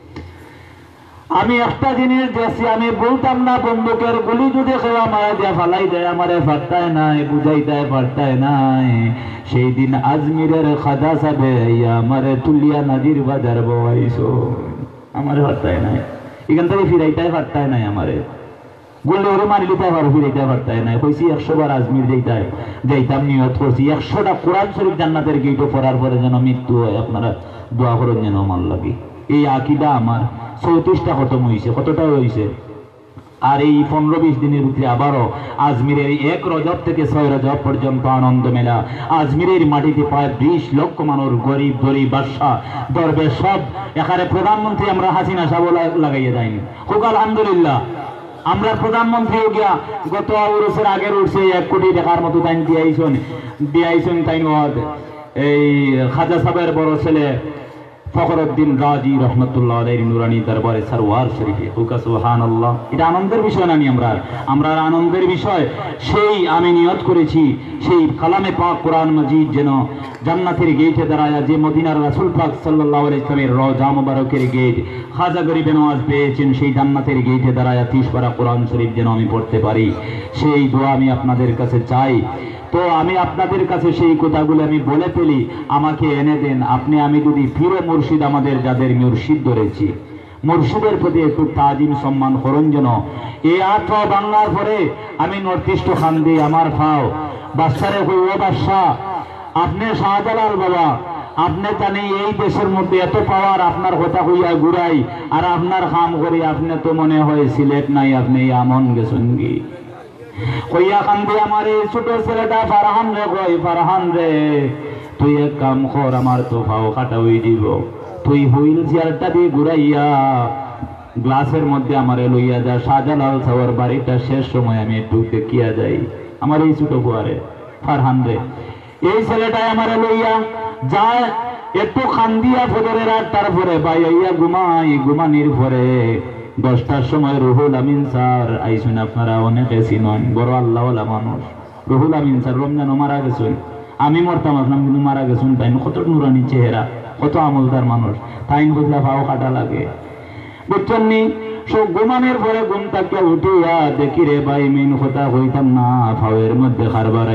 আমি একটা জিনিস দেখছি, আমি বলতাম না বন্দুকের গুলি যদি খেয়ে আমার দিয়া ফালাই দেয়, আমার ফাটতায় নাই, বুঝাইতায় পারতায় নাই। সেই দিন আজমিরের খাজা সাবে আমার তুলিয়া নাজির বাজার বইছো, আমার ফাটতায় নাই, এখান থেকে ফিরাইতায় পারতায় নাই, আমারে গুলি ওরে মারিলে তাই ভালো ফিরাইতে পারতায় নাই। কইছি 100 বার আজমির যাইতাম, নিয়ত করছি 100টা কোরআন শরীফ জান্নাতের গেইটে পড়ার পরে যেন মৃত্যু হয়, আপনারা দোয়া করেন যেন আমার লাগে। এই আকিদা আমার 34টা খতম হয়েছে, কতটা হয়েছে। আর এই 15-20 দিনের ভিতরে আবারও আজমিরের 1 রজব থেকে 6 রজব পর্যন্ত আনন্দ মেলা। আজমিরের মাটিতে প্রায় 20 লক্ষ মানুষ, গরিব গরিব বাদশা দরবেশ সব এখানে। প্রধানমন্ত্রী আমরা হাসিনা সাহেব লাগাইয়া যায়নি, হোক আলহামদুলিল্লাহ। আমরা প্রধানমন্ত্রীও গিয়া গত উরুসের আগের উঠছে 1 কোটি টাকার মতো তাই দিয়াইছেন তাই এই খাজা সাহেবের বড় ছেলে ফখরুদ্দিন রাজি রহমতুল্লাহ আলাইহি নুরানি দরবারে সরওয়ার শরীফে, সুবহানাল্লাহ। এটা আনন্দের বিষয় না, আমরা আনন্দের বিষয়। সেই আমি নিয়ত করেছি সেই কালামে পাক কোরআন মাজিদ যেন জান্নাতের গেটে দাঁড়ায়, যে মদিনার রাসূল পাক সাল্লাল্লাহু আলাইহি ওয়াসাল্লামের রওজা মুবারকের গেট খাজা গরিবে নওয়াজ পেয়েছেন, সেই জান্নাতের গেটে দাঁড়ায় 30 পারা কোরআন শরীফ যেন আমি পড়তে পারি, সেই দোয়া আমি আপনাদের কাছে চাই। তো আমি আপনাদের কাছে সেই কথাগুলো আমি বলে ফেলি, আমাকে এনে দেন। আমি যদি ফিরে মুর্শিদ, আমাদের যাদের মুর্শিদ ধরেছি, মুর্শিদের প্রতি একটু তাজিম সম্মান করুন যেন। এই আর্থ বাংলার পরে আমি নর্থ ইস্ট খান দিই, আমার ফাও বাদশারে হই, ও বাদশা আপনি শাহজালাল বাবা, আপনি জানি এই দেশের মধ্যে এত পাওয়ার, আপনার কথা হইয়া ঘুরাই আর আপনার কাম করি, আপনি তো মনে হয় সিলেট নাই, আপনি আমন গেছেন কি কইয়া কান্দি। আমার এই ছোট ছেলেটা ফারহান রে কই, ফারহান রে তুই এক কাম কর, আমার তো ফাও কাটা হয়ে দিব, তুই হুইল চেয়ারটা দিয়ে ঘুরাইয়া গ্লাসের মধ্যে আমারে লইয়া যা, শাহজালাল সাহেবের বাড়িটা শেষ সময় আমি একটু দেখিয়া যাই। আমার এই ছোট ফুয়ারে ফারহান রে, এই ছেলেটাই আমারে লইয়া যায়, একটু খান্দিয়া ফজরের 8টার পরে বাইয়া ঘুমানির পরে 10টার সময় রুহুল আমিন স্যার আইসুন। আপনারা অনেকে চিনেন, বড় আল্লাহওয়ালা মানুষ রুহুল আমিন স্যার। রমজানও মারা গেছেন, আমি মরতাম আসলাম কিন্তু মারা গেছেন। তাই কত নুরানি চেহারা, কত আমলদার মানুষ, তাই বুঝলা ভাও কাটা লাগে, বুঝছেন নি। সব ঘুমানের পরে ঘুম তাকিয়া উঠিয়া দেখি রে ভাই মেন কথা হইতাম না, ফাওয়ের মধ্যে খারবার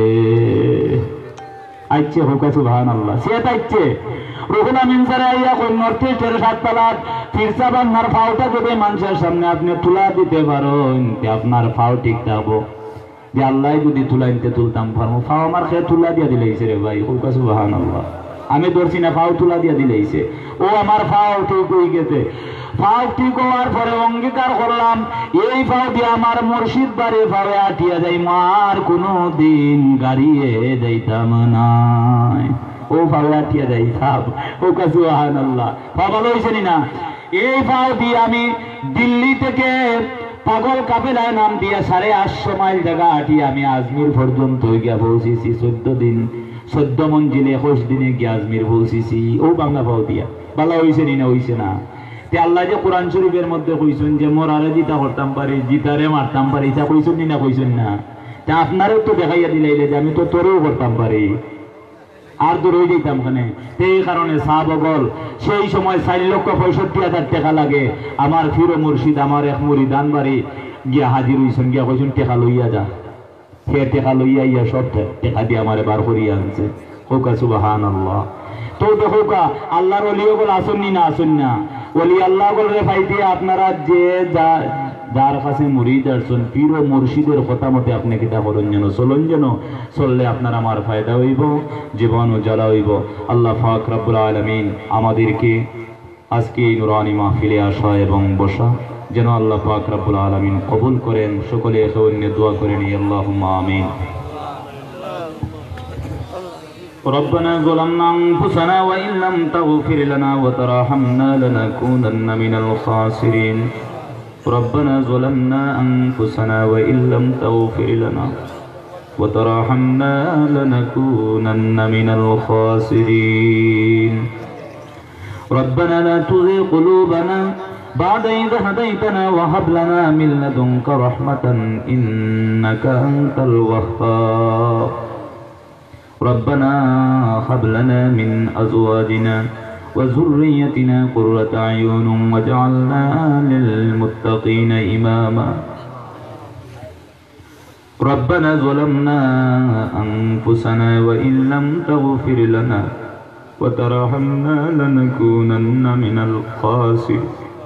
আইচ্ছে হোক সুবহানাল্লাহ। সে তাইচ্ছে রুহুল আমিন স্যার আইয়া কই নর্থ ইস্টের 7 তলার ফিরসা বান্নার ফাওটা যদি মানুষের সামনে আপনি তুলা দিতে পারেন, আপনার ফাও ঠিক থাকবো। যে আল্লাহ যদি তুলাইতে তুলতাম পারবো, ফাও আমার খেয়ে তুলা দিয়া দিলেইছে রে ভাই, হুকা সুবহানাল্লাহ। আমি ধরছি না, ফাও তুলা দিয়া দিলেইছে। ও আমার ফাও ঠিক হয়ে গেছে। ফাও ঠিক হওয়ার পরে অঙ্গীকার করলাম এই ফাও দিয়ে আমার মুর্শিদ বাড়ি ফাওয়ে আটিয়া যাই, মার কোনো দিন গাড়িয়ে যাইতাম নাই। ও ফাওয়ে আটিয়া যাই থাম, হুকা সুবহানাল্লাহ। ফাও ভালো হয়েছে না? এই ফাও দিয়ে আমি দিল্লি থেকে পাগল কাফেলায় নাম দিয়া 850 মাইল জায়গা হাঁটি আমি আজমির পর্যন্ত গিয়া পৌঁছেছি। 14 দিন 14 মঞ্জিলে 21 দিনে গিয়া আজমির পৌঁছেছি। ও বাংলা পাও দিয়া ভালো হয়েছে না? হয়েছে না? তে আল্লাহ যে কোরআন শরীফের মধ্যে কইছেন যে মোরারে জিতা করতাম পারি, জিতারে মারতাম পারি, তা কইছেন না? কইছেন না? তা আপনারও তো দেখাইয়া দিলাইলে যে আমি তো তোরেও করতাম পারি, আর দূর হয়ে যেতাম ওখানে। সেই কারণে সাহাবগণ সেই সময় 4,65,000 টাকা লাগে। আমার ফিরো মুর্শিদ আমার এক মুরিদান বাড়ি গিয়া হাজির হইছেন, গিয়া কইছেন টাকা লইয়া যা। সে টাকা লইয়া ইয়া সব টাকা দিয়ে আমার বার করিয়া আনছে। হোকা সুবহানাল্লাহ। তো দেখো কা আল্লাহর ওলিও বল আসুননি না? আসুন না? ওলি আল্লাহ বল রে ভাই দিয়ে আপনারা যে যার কাছে মুরিদ আসছেন পীর ও মুর্শিদের কথা মতে আপনি কিতা করেন যেন, চলুন যেন, চললে আপনার আমার ফায়দা হইব, জীবন উজালা হইব। আল্লাহ পাক রব্বুল আলামিন আমাদেরকে আজকে এই নুরানি মাহফিলে আসা এবং বসা যেন আল্লাহ পাক রব্বুল আলামিন কবুল করেন। সকলে এখানে দোয়া করে নি, আল্লাহুম্মা আমিন। ربنا ظلمنا أنفسنا وإن لم تغفر لنا وترحمنا لنكونن من الخاسرين. ربنا ظلمنا أنفسنا وإن لم تغفر لنا وترحمنا لنكونن من الخاسرين. ربنا لا تزغ قلوبنا بعد إذ هديتنا وهب لنا من لدنك رحمة إنك أنت الوهاب. ربنا هب لنا من أزواجنا وذريتنا قرة أعين واجعلنا للمتقين إماما. ربنا ظلمنا أنفسنا وإن لم تغفر لنا وترحمنا لنكونن من الخاسرين.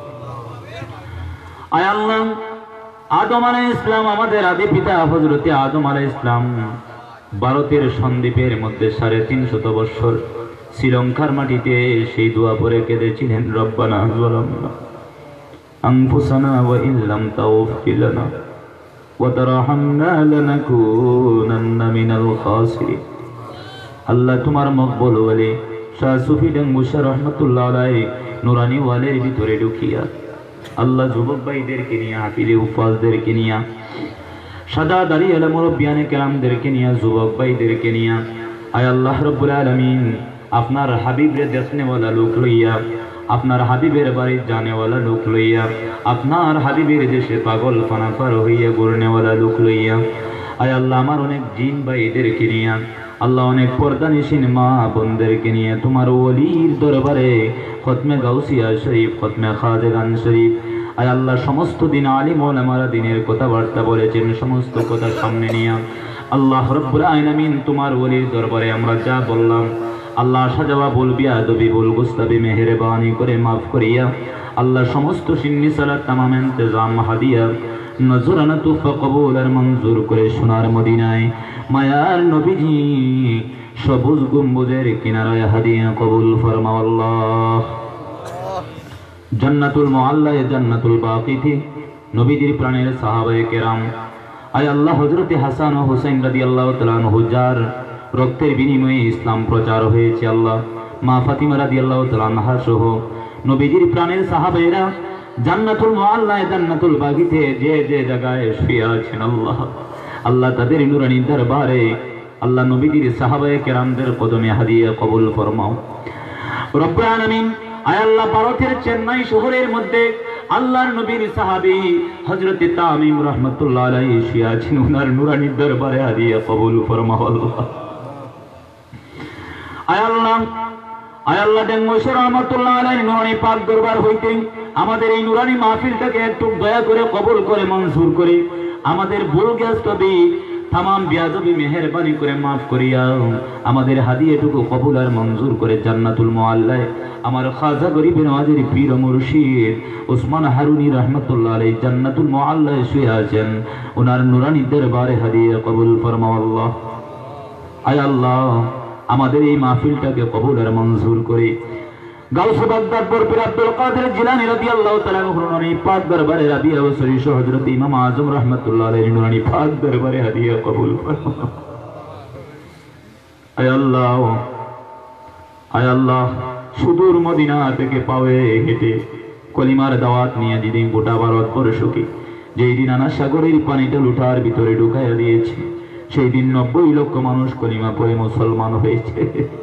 আয় আল্লাহ, আদম আলাইহিস সালাম আমাদের আদি পিতা হযরতে আদম আলাইহিস সালাম ভারতের সন্দ্বীপের মধ্যে 350 বছর শ্রীলঙ্কার মাটিতে সেই দোয়া পরে কেঁদেছিলেন, রব্বানা যালামনা আনফুসানা ওয়া ইন লাম তাগফির লানা ওয়া তারহামনা লানাকুনান্না মিনাল খাসিরিন। আল্লাহ তোমার মকবুল ওয়ালি শাহ সুফি ডাঙ্গুশা রহমাতুল্লাহ আলাইহি নুরানি ওয়ালের ভিতরে ঢুকিয়া আল্লাহ যুবক ভাইদেরকে নিয়ে, হাফিজে উফাজদেরকে নিয়ে, সাদা দাড়ি আলা মুরব্বিয়ানে কেরামদেরকে নিয়ে, যুবক ভাইদেরকে নিয়ে, আয় আল্লাহ রব্বুল আলামিন আপনার হাবিবের দেখনেওয়ালা লোক লইয়া, আপনার হাবিবের বাড়ি জানেওয়ালা লোক লইয়া, আপনার হাবিবের দেশে পাগল ফানাফার হইয়া ঘুরনেওয়ালা লোক লইয়া, আয় আল্লাহ আমার অনেক জিন ভাইদেরকে নিয়ে, আল্লাহ অনেক পর্দানিসীন মা বোনদেরকে নিয়ে তোমার ওলির দরবারে খতমে গাউসিয়া শরীফ, খতমে খাজেগান শরীফ, আয় আল্লাহ সমস্ত দিন আলিম ওলামারা দিনের কথাবার্তা বলেছেন, সমস্ত কথা সামনে নিয়ে আল্লাহ রব্বুল আলামিন তোমার ওলির দরবারে আমরা যা বললাম আল্লাহ সাজাওয়া বলবি আদবি বল গুস্তাবি মেহেরবানি করে মাফ করিয়া আল্লাহ সমস্ত সিন্নি সালাত তামাম ইন্তজাম হাদিয়া নজরানা তুফা কবুল আর মঞ্জুর করে সোনার মদিনায় মায়ার নবীজি সবুজ গম্বুজের কিনারায় হাদিয়া কবুল ফরমাও আল্লাহ। জান্নাতুল মুআল্লায়ে জান্নাতুল বাকিতে নবীজির প্রাণের সাহাবায়ে কেরাম, আয় আল্লাহ হযরতে হাসান ও হুসাইন রাদিয়াল্লাহু তাআলা আনহু যার রক্তের বিনিময়ে ইসলাম প্রচার হয়েছে, আল্লাহ মা ফাতিমা রাদিয়াল্লাহু তাআলা আনহা সহ নবীজির প্রাণের সাহাবায়েরা জান্নাতুল মুআল্লায়ে জান্নাতুল বাকিতে যে যে জায়গায় শুয়ে আছেন আল্লাহ, আল্লাহ তাদের নূরানি দরবারে আল্লাহ নবীজির সাহাবায়ে কেরামদের কদমে হাদিয়া কবুল ফরমাও রব্বুল আলামিন। আয় আল্লাহ ভারতের চেন্নাই শহরের মধ্যে আল্লাহর নবীর সাহাবী হযরতে তামিম রাহমাতুল্লাহ আলাইহি শুয়ে আছেন, ওনার নূরানি দরবারে হাদিয়া কবুল ফরমাও আল্লাহ। আয় আল্লাহ ডাঙ্গুশা রহমাতুল্লাহ আলাইহি নূরানি পাক দরবার হইতে আমাদের এই নূরানি মাহফিলটাকে একটু দয়া করে কবুল করে মঞ্জুর করে আমাদের ভুল জ্ঞাতবি तमाम बेअदबी मेहरबानी करे माफ करिया आमादेर हादियाटुकु कबुल और मंजूर करे जन्नतुल मुअल्लाय आमार खाजा गरीब नवाजेर पीर मुर्शिद उस्मान हारुनी रहमतुल्लाह अलैहि जन्नतुल मुअल्लाय शुए आছেন उनार नुरानी दरबारे हादिया कबूल फरमाओ अल्लाह। आय अल्लाह आमादेर এই মাহফিলটাকে কবুল আর মঞ্জুর করে গাউসে বাগদাদ বরপীর আব্দুল কাদের জিলানী রাদিয়াল্লাহু তাআলা নুরানি পাক দরবারে রাবিয়া ওসরি হযরত ইমাম আজম রাহমাতুল্লাহ আলাইহি নুরানি পাক দরবারে হাদিয়া কবুল ফরমাও। আয় আল্লাহ সুদূর মদিনা থেকে পাওয়ে হেঁটে কলিমার দাওয়াত নিয়ে যেদিন গোটা ভারতবর্ষকে যেই দিন আনা সাগরের পানিটা লুটার ভিতরে ঢুকাইয়া দিয়েছে সেই দিন 90 লক্ষ মানুষ কলিমা পড়ে মুসলমান হয়েছে।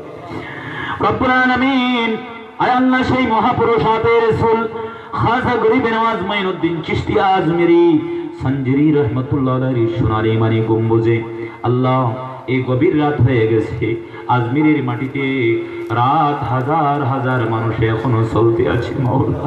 রব্বুল আলামিন আয় আল্লাহ সেই মহাপুরুষ আতে রাসূল খাজা গরিব নওয়াজ মাইনুদ্দিন চিশতি আজমেরি সঞ্জরি রহমতুল্লাহ আলাইহি সোনালী মানি গম্বুজে আল্লাহ এই গভীর রাত হয়ে গেছে আজমিরের মাটিতে রাত হাজার হাজার মানুষ এখনো চলতে আছে মাওলা।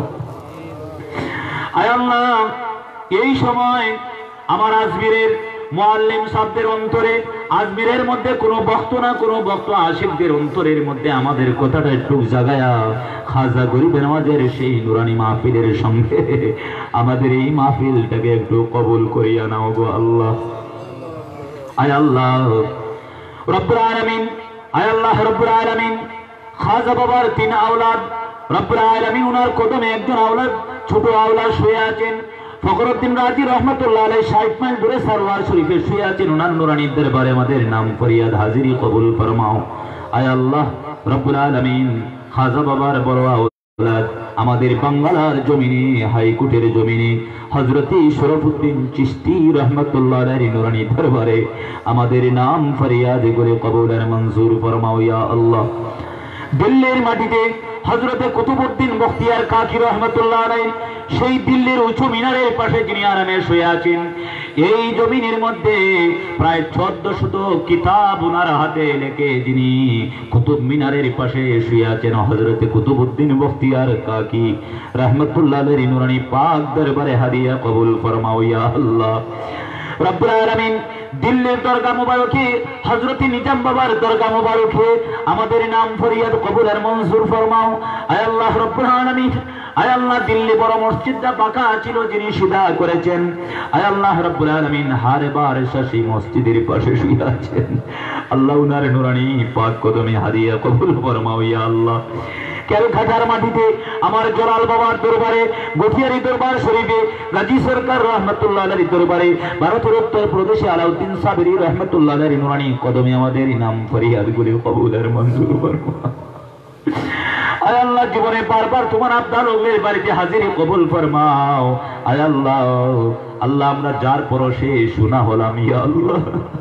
আয় আল্লাহ এই সময় আমার আজমিরের মুআল্লিম সাহেবদের অন্তরে আজমিরের মধ্যে কোনো বক্ত না কোনো বক্ত আশিকদের অন্তরের মধ্যে আমাদের কথাটা একটু জাগায়া খাজা গরিব নওয়াজের সেই নুরানি মাহফিলের সঙ্গে আমাদের এই মাহফিলটাকে একটু কবুল করিয়া নাও গো আল্লাহ। আয় আল্লাহ রব্বুল আলামিন আয় আল্লাহ রব্বুল আলামিন খাজা বাবার 3 আওলাদ রব্বুল আলামিন উনার কদমে একজন আওলাদ ছোট আওলাদ শুয়ে আছেন ফখরুদ্দিন রাজি রহমতুল্লাহ আলাইহি 60 মাইল দূরে সরওয়ার শরীফে শুয়ে আছেন ওনার নুরানি দরবারে আমাদের নাম ফরিয়াদ হাজিরি কবুল ফরমাও। আয় আল্লাহ রব্বুল আলামিন খাজা বাবার বড় আওলাদ আমাদের বাংলার জমিনে হাইকোর্টের জমিনে হযরত শরফুদ্দিন চিশতি রহমতুল্লাহ আলাইহি নুরানি দরবারে আমাদের নাম ফরিয়াদ করে কবুল আর মঞ্জুর ফরমাও ইয়া আল্লাহ। দিল্লির মাটিতে হযরত কুতুবউদ্দিন বখতিয়ার কাকি রহমতুল্লাহ আলাইহি সেই দিল্লির উঁচু মিনারের পাশে যিনি আরামে শুয়ে আছেন এই জমিনের মধ্যে প্রায় 1400 কিতাব ওনার হাতে লেখে যিনি কুতুব মিনারের পাশে শুয়ে আছেন হযরত কুতুবউদ্দিন বখতিয়ার কাকি রহমতুল্লাহ আলাইহি নুরানি পাক দরবারে হাদিয়া কবুল ফরমাও ইয়া আল্লাহ। রব্বুল আলামিন দিল্লির দরগা মুবারকে হযরত নিজাম বাবার দরগা মুবারকে আমাদের নাম ফরিয়াদ কবুল আর মঞ্জুর ফরমাও। আয় আল্লাহ রব্বুল আলামিন আয় আল্লাহ দিল্লি বড় মসজিদটা পাকা ছিল যিনি সিধা করেছেন আয় আল্লাহ রব্বুল আলামিন হারে বার সেই মসজিদের পাশে শুয়ে আছেন আল্লাহ উনার নুরানি পাক কদমে হাদিয়া কবুল ফরমাও ইয়া আল্লাহ। ক্যালকাটার মাটিতে আমার জলাল বাবার দরবারে গঠিয়ারি দরবার শরীফে গাজী সরকার রহমতুল্লাহ আলাইহি দরবারে ভারতের উত্তর প্রদেশে আলাউদ্দিন সাবরি রহমতুল্লাহ আলাইহি নুরানি কদমে আমাদের নাম ফরিয়াদ গুলি কবুল আর মঞ্জুর ফরমাও। আয় আল্লাহ জীবনে বারবার তোমার আবদার ওগের বাড়িতে হাজিরি কবুল ফরমাও। আয় আল্লাহ আল্লাহ আমরা যার পরশে শোনা হলাম ইয়া আল্লাহ।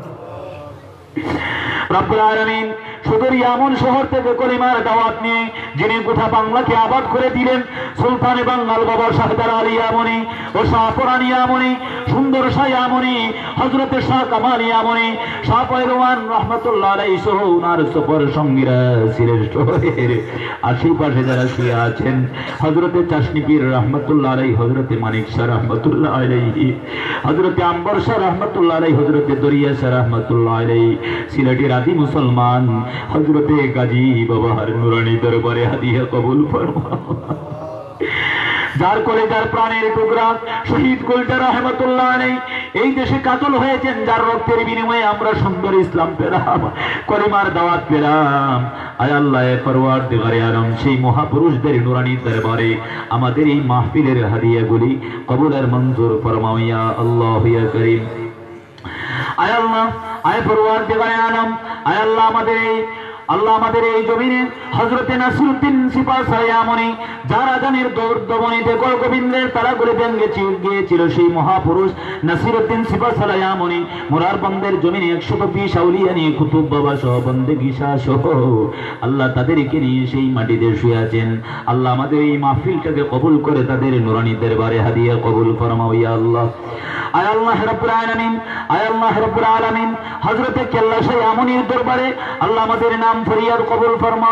রব্বুল আলামিন সুদূর ইয়ামন শহর থেকে কলিমার দাওয়াত নিয়ে যিনি গোটা বাংলাকে আবাদ করে দিলেন সুলতানে বাঙ্গাল বাবা শাহদার আলী ইয়ামনি ও শাহ পরান ইয়ামনি সুন্দর শাহ ইয়ামনি হযরতে শাহ কামাল ইয়ামনি শাহ পয়রওয়ান রহমতুল্লাহ আলাইহি সহ উনার সফর সঙ্গীরা সিলেট শহরের আশেপাশে যারা শুয়ে আছেন হযরতে চাশনি পীর রহমতুল্লাহ আলাইহি হযরতে মানিক শাহ রহমতুল্লাহ আলাইহি হযরতে আম্বর শাহ রহমতুল্লাহ আলাইহি হযরতে দরিয়া শাহ রহমতুল্লাহ আলাইহি সিলেটের আদি মুসলমান হযরতে গাজী বাবার নুরানি দরবারে হাদিয়া কবুল ফরমাও। যার কলেজার প্রাণের টুকরা শহীদ গোলটা রহমতুল্লাহ আলাইহি এই দেশে কাতল হয়েছেন যার রক্তের বিনিময়ে আমরা সুন্দর ইসলাম পেলাম কলিমার দাওয়াত পেলাম আয় আল্লাহ পরওয়ারদিগারে আলম সেই মহাপুরুষদের নুরানি দরবারে আমাদের এই মাহফিলের হাদিয়াগুলি কবুল আর মঞ্জুর ফরমাও ইয়া আল্লাহ ইয়া করিম। আয় আল্লাহ আয় পরওয়ারদিগারে আলম আয় আল্লাহ আমাদের এই জমিনে হযরতে নাসিরউদ্দিন সিপাহী ইয়ামনি যার আজানের দৌড়দমনিতে গোবিন্দের তারাগুলি ভেঙে গিয়েছিল সেই মহাপুরুষ নাসিরউদ্দিন সিপাহী ইয়ামনি মোরারবন্দের জমিনে 120 আউলিয়া নিয়ে কুতুব বাবা সহ বন্দেগী শাহ সহ আল্লাহ তাদেরকে নিয়ে সেই মাটিতে শুয়ে আছেন আল্লাহ আমাদের এই মাহফিলটাকে কবুল করে তাদের নুরানি দরবারে হাদিয়া কবুল ফরমাও ইয়া আল্লাহ। আয় আল্লাহ রাব্বুল আলামিন আয় আল্লাহ রাব্বুল আলামিন হযরতে কেল্লা শাহ ইয়ামনির দরবারে আল্লাহ আমাদের নাম ফরিয়াদ কবুল ফরমান।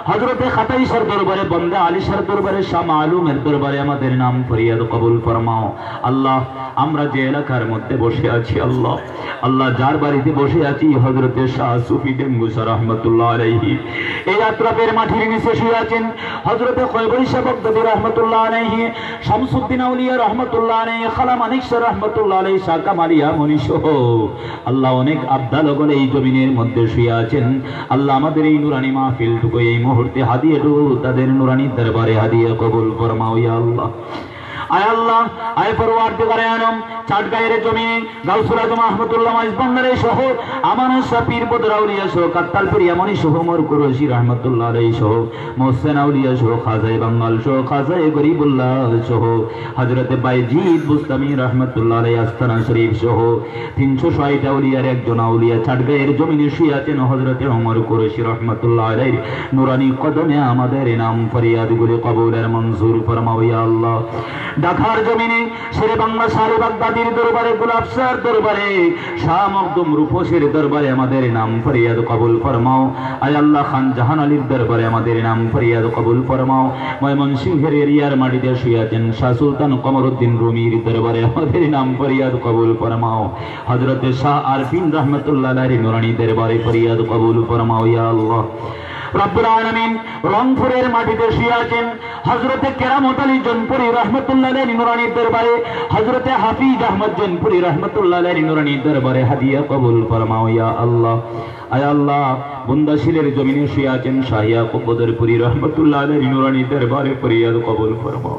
হযরতে খাতাইশার দরবারে, বন্দা আলিশার দরবারে, শাহ মালুমের দরবারে আমাদের নাম ফরিয়াদ কবুল ফরমাও। আল্লাহ, আমরা যে এলাকার মধ্যে বসে আছি আল্লাহ, আল্লাহ যার বাড়িতে বসে আছি হযরতে শাহ সুফি ডেঙ্গুসা রহমতুল্লাহ আলাইহি, এই আত্রাফের মাটির নিচে শুয়ে আছেন হযরতে খয়বরী শাহ বাগদাদী রহমতুল্লাহ আলাইহি, শামসুদ্দিন আউলিয়া রহমতুল্লাহ আলাইহি, খালা মানিক শাহ রহমতুল্লাহ আলাইহি, শাহ কামালিয়া মনি সহ আল্লাহ অনেক আবদাল গলে এই জমিনের মধ্যে শুয়ে আছেন আল্লাহ। আমাদের এই নুরানি মাহফিলটুকু এই মুহূর্তে হাদিয়াটুকু তাদের নুরানি দরবারে হাদিয়া কবুল ফরমাও ইয়া আল্লাহ। আয় আল্লাহ, আয় পরওয়ারদিগারে আলম, চাটগাঁয়ের জমিনে গাউসুল আজম আহমদুল্লাহ মাইজবান্ডারে সহ আমানত শাহ পীর বদর আউলিয়া সহ কাত্তাল পীর ইয়ামানি সহ ওমর কুরশি রহমতুল্লাহ আলাইহি সহ মোহসেন আউলিয়া সহ খাজায়ে বাঙ্গাল সহ খাজায়ে গরিবুল্লাহ সহ হযরতে বাইজিদ বুস্তামি রহমতুল্লাহ আলাইহি আস্তানা শরীফ সহ 360 আউলিয়ার একজন আউলিয়া চাটগাঁয়ের জমিনে শুয়ে আছেন হযরতে ওমর কুরশি রহমতুল্লাহ আলাইহি নুরানি কদমে আমাদের নাম ফরিয়াদগুলি কবুলের মঞ্জুর ফরমাও ইয়া আল্লাহ। ঢাকার জমিনে শেরে বাংলা শাহ বাগদাদীর দরবারে, গোলাপ শাহর দরবারে, শাহ মখদুম রূপসীর দরবারে আমাদের নাম ফরিয়াদ কবুল ফরমাও। আয় আল্লাহ, খান জাহান আলীর দরবারে আমাদের নাম ফরিয়াদ কবুল ফরমাও। ময়মনসিংহের এরিয়ার মাটিতে শুয়ে আছেন শাহ সুলতান কমরউদ্দিন রুমির দরবারে আমাদের নাম ফরিয়াদ কবুল ফরমাও। হযরতে শাহ আরফিন রহমতুল্লাহ আলাইহি নুরানি দরবারে ফরিয়াদ কবুল ফরমাও ইয়া আল্লাহ। রব্বুল আলামিন রংপুরের মাটিতে শুয়ে আছেন হযরতে কেরামত আলী জনপুরি রহমতুল্লাহ আলাইহি নুরানি দরবারে, হযরতে হাফিজ আহমদ জনপুরি রহমতুল্লাহ আলাইহি নুরানি দরবারে হাদিয়া কবুল ফরমাও ইয়া আল্লাহ। আয় আল্লাহ, বুন্দাশিলের জমিনে শুয়ে আছেন শাহিয়া কবদরপুরি রহমতুল্লাহ আলাইহি নুরানি দরবারে ফরিয়াদ কবুল ফরমাও।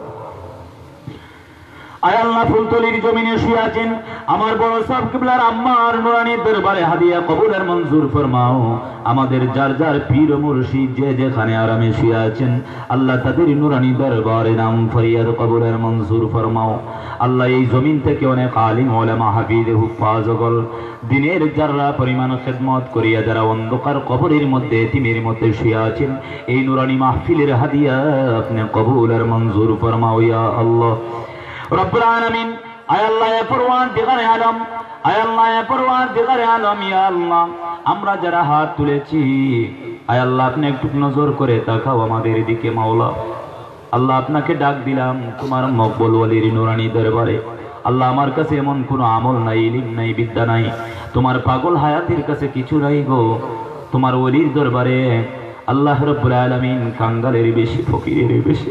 আয় আল্লাহ, ফুলতলির জমিনে শুয়ে আছেন আমার বড় সাহেব কিবলার আম্মার নুরানি দরবারে হাদিয়া কবুলের মঞ্জুর ফরমাও। আমাদের যার যার পীর মুর্শিদ যে যেখানে আরামে শুয়ে আছেন আল্লাহ তাদের নুরানি দরবারে নাম ফরিয়াদ কবুলের মঞ্জুর ফরমাও। আল্লাহ, এই জমিন থেকে অনেক আলিম ওলামা হাফিজ হুফাজগল দিনের যারা পরিমাণ খেদমত করিয়া যারা অন্ধকার কবরের মধ্যে এতিমের মধ্যে শুয়ে আছেন এই নুরানি মাহফিলের হাদিয়া আপনি কবুলের মঞ্জুর ফরমাও ইয়া আল্লাহ। রব্বুল আলামিন, আয় আল্লাহ, এ পরওয়ারদিগারে আলম, আয় আল্লাহ, এ পরওয়ারদিগারে আলম ইয়া আল্লাহ, আমরা যারা হাত তুলেছি আয় আল্লাহ আপনি একটু নজর করে তাকাও আমাদের দিকে মাওলা। আল্লাহ, আপনাকে ডাক দিলাম তোমার মকবুল ওলির নুরানি দরবারে। আল্লাহ, আমার কাছে এমন কোনো আমল নাই, ইলম নাই, বিদ্যা নাই, তোমার পাগল হায়াতের কাছে কিছু নাই গো। তোমার ওলির দরবারে আল্লাহ রব্বুল আলামিন কাঙ্গালের বেশি, ফকিরের বেশি।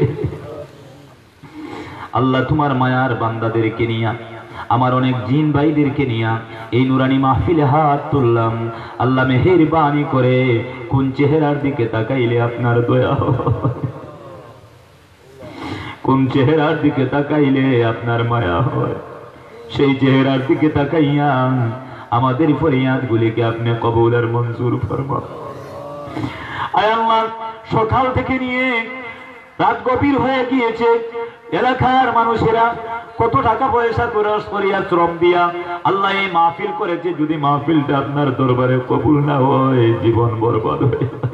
আল্লাহ, তোমার মায়ার বান্দাদেরকে নিয়া, আমার অনেক জিন ভাইদেরকে নিয়া এই নুরানি মাহফিলে হাত তুললাম। আল্লাহ, মেহেরবানি করে কোন চেহারার দিকে তাকাইলে আপনার দয়া হয়, কোন চেহারার দিকে তাকাইলে আপনার মায়া হয়, সেই চেহারার দিকে তাকাইয়া আমাদের ফরিয়াদগুলিকে আপনি কবুলের মঞ্জুর ফরমাও। আয় আল্লাহ, সকাল থেকে নিয়ে রাত গভীর হয়ে গিয়েছে, এলাকার মানুষেরা কত টাকা পয়সা খরচ করিয়া শ্রম দিয়া আল্লাহ এই মাহফিল করেছে, যদি মাহফিলটা আপনার দরবারে কবুল না হয় জীবন বরবাদ হয়ে যায়।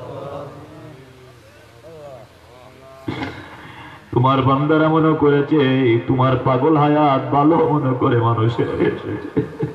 তোমার বান্দারা মনে করেছে তোমার পাগল হায়াত ভালো মনে করে মানুষের এসেছে,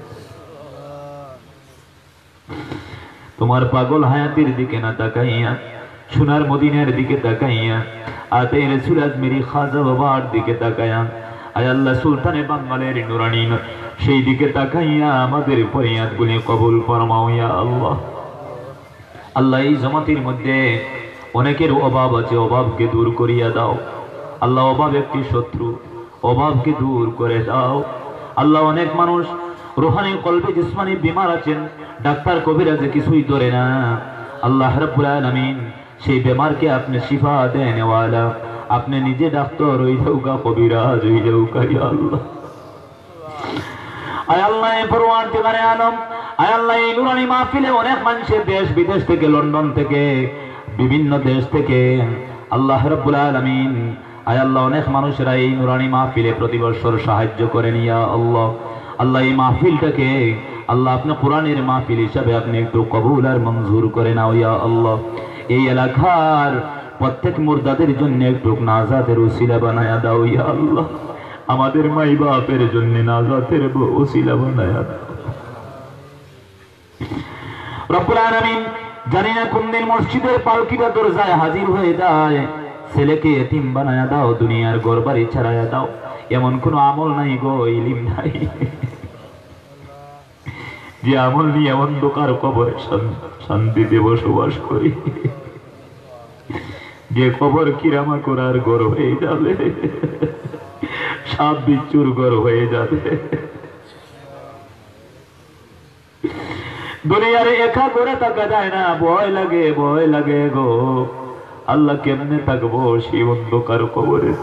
তোমার পাগল হায়াতের দিকে না তাকাইয়া সোনার মদিনার দিকে তাকাইয়া আতের সুরাজ মেরি খাজা বাবার দিকে তাকাইয়া আয় আল্লাহ সুলতানে বাঙ্গালের নুরানি সেই দিকে তাকাইয়া আমাদের ফরিয়াদগুলি কবুল ফরমাও ইয়া আল্লাহ। আল্লাহ, এই জামাতের মধ্যে অনেকের অভাব আছে, অভাবকে দূর করিয়া দাও আল্লাহ। অভাব একটি শত্রু, অভাবকে দূর করে দাও আল্লাহ। অনেক মানুষ রুহানি কলবে জিসমানি বিমার আছেন, ডাক্তার কবিরাজে কিছুই ধরে না আল্লাহ রাব্বুল আলামিন সেই বেমারকে আপনি শিফা দেন ওয়ালা। আপনি নিজে ডাক্তার হয়ে যাওগা, কবিরাজ হয়ে যাওগা ইয়া আল্লাহ। আয় আল্লাহ, এই পরওয়ারদিগারে আলম, আয় আল্লাহ, এই নুরানি মাহফিলে অনেক মানুষের দেশ বিদেশ থেকে, লন্ডন থেকে, বিভিন্ন দেশ থেকে আল্লাহ রাব্বুল আলামিন আয় আল্লাহ অনেক মানুষেরা এই নুরানি মাহফিলে প্রতি বছর সাহায্য করেন ইয়া আল্লাহ। আল্লাহ, এই মাহফিলটাকে আল্লাহ আপনি কোরআনের মাহফিল হিসাবে আপনি একটু কবুল আর মঞ্জুর করে নাও ইয়া আল্লাহ। এই এলাকার প্রত্যেক মুর্দাদের জন্য একটু নাজাতের ওসিলা বানায়া দাও ইয়া আল্লাহ। আমাদের মাই বাপের জন্য নাজাতের ওসিলা বানায়া দাও রব্বুল আলামিন। জানি না কোনদিন মসজিদের পালকিটা দরজায় হাজির হয়ে যায়। ছেলেকে এতিম বানায়া দাও, দুনিয়ার ঘর বাড়ি ছাড়াইয়া দাও, এমন কোন আমল নাই গো, ইলিম নাই যে আমল নিয়ে অন্ধকার কবরে শান্তিতে বসবাস করি, যে কবর কিরামা করার ঘর হয়ে যাবে, সাপ বিচ্ছুর ঘর হয়ে যাবে। দুনিয়ার একা করে থাকা যায় না, ভয় লাগে, ভয় লাগে গো। আল্লাহ কেমনে থাকবো সেই অন্ধকার কবরে?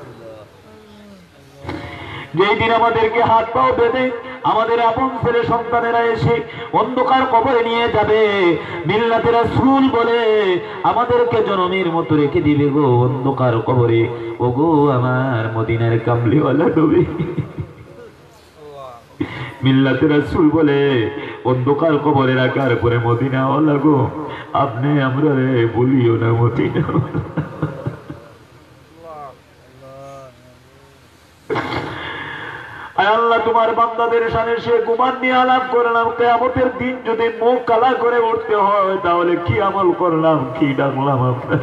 যেই দিন আমাদেরকে হাত পাও বেঁধে আমাদের আপন ছেলে সন্তানেরা এসে অন্ধকার কবরে নিয়ে যাবে, মিল্লাতে রাসূল বলে আমাদেরকে জনমের মতো রেখে দিবে গো অন্ধকার কবরে। ও গো আমার মদিনার কামলিওয়ালা নবী, মিল্লাতে রাসূল বলে অন্ধকার কবরে রাখার পরে মদিনাওয়ালা গো, আপনি আমরা রে বলিও না মদিনা। আয় আল্লাহ, তোমার বান্দাদের সামনে সে গুমান নিয়ে আলাপ করলাম, কিয়ামতের দিন যদি মুখ কালা করে উঠতে হয় তাহলে কি আমল করলাম, কি ডাকলাম আপনার?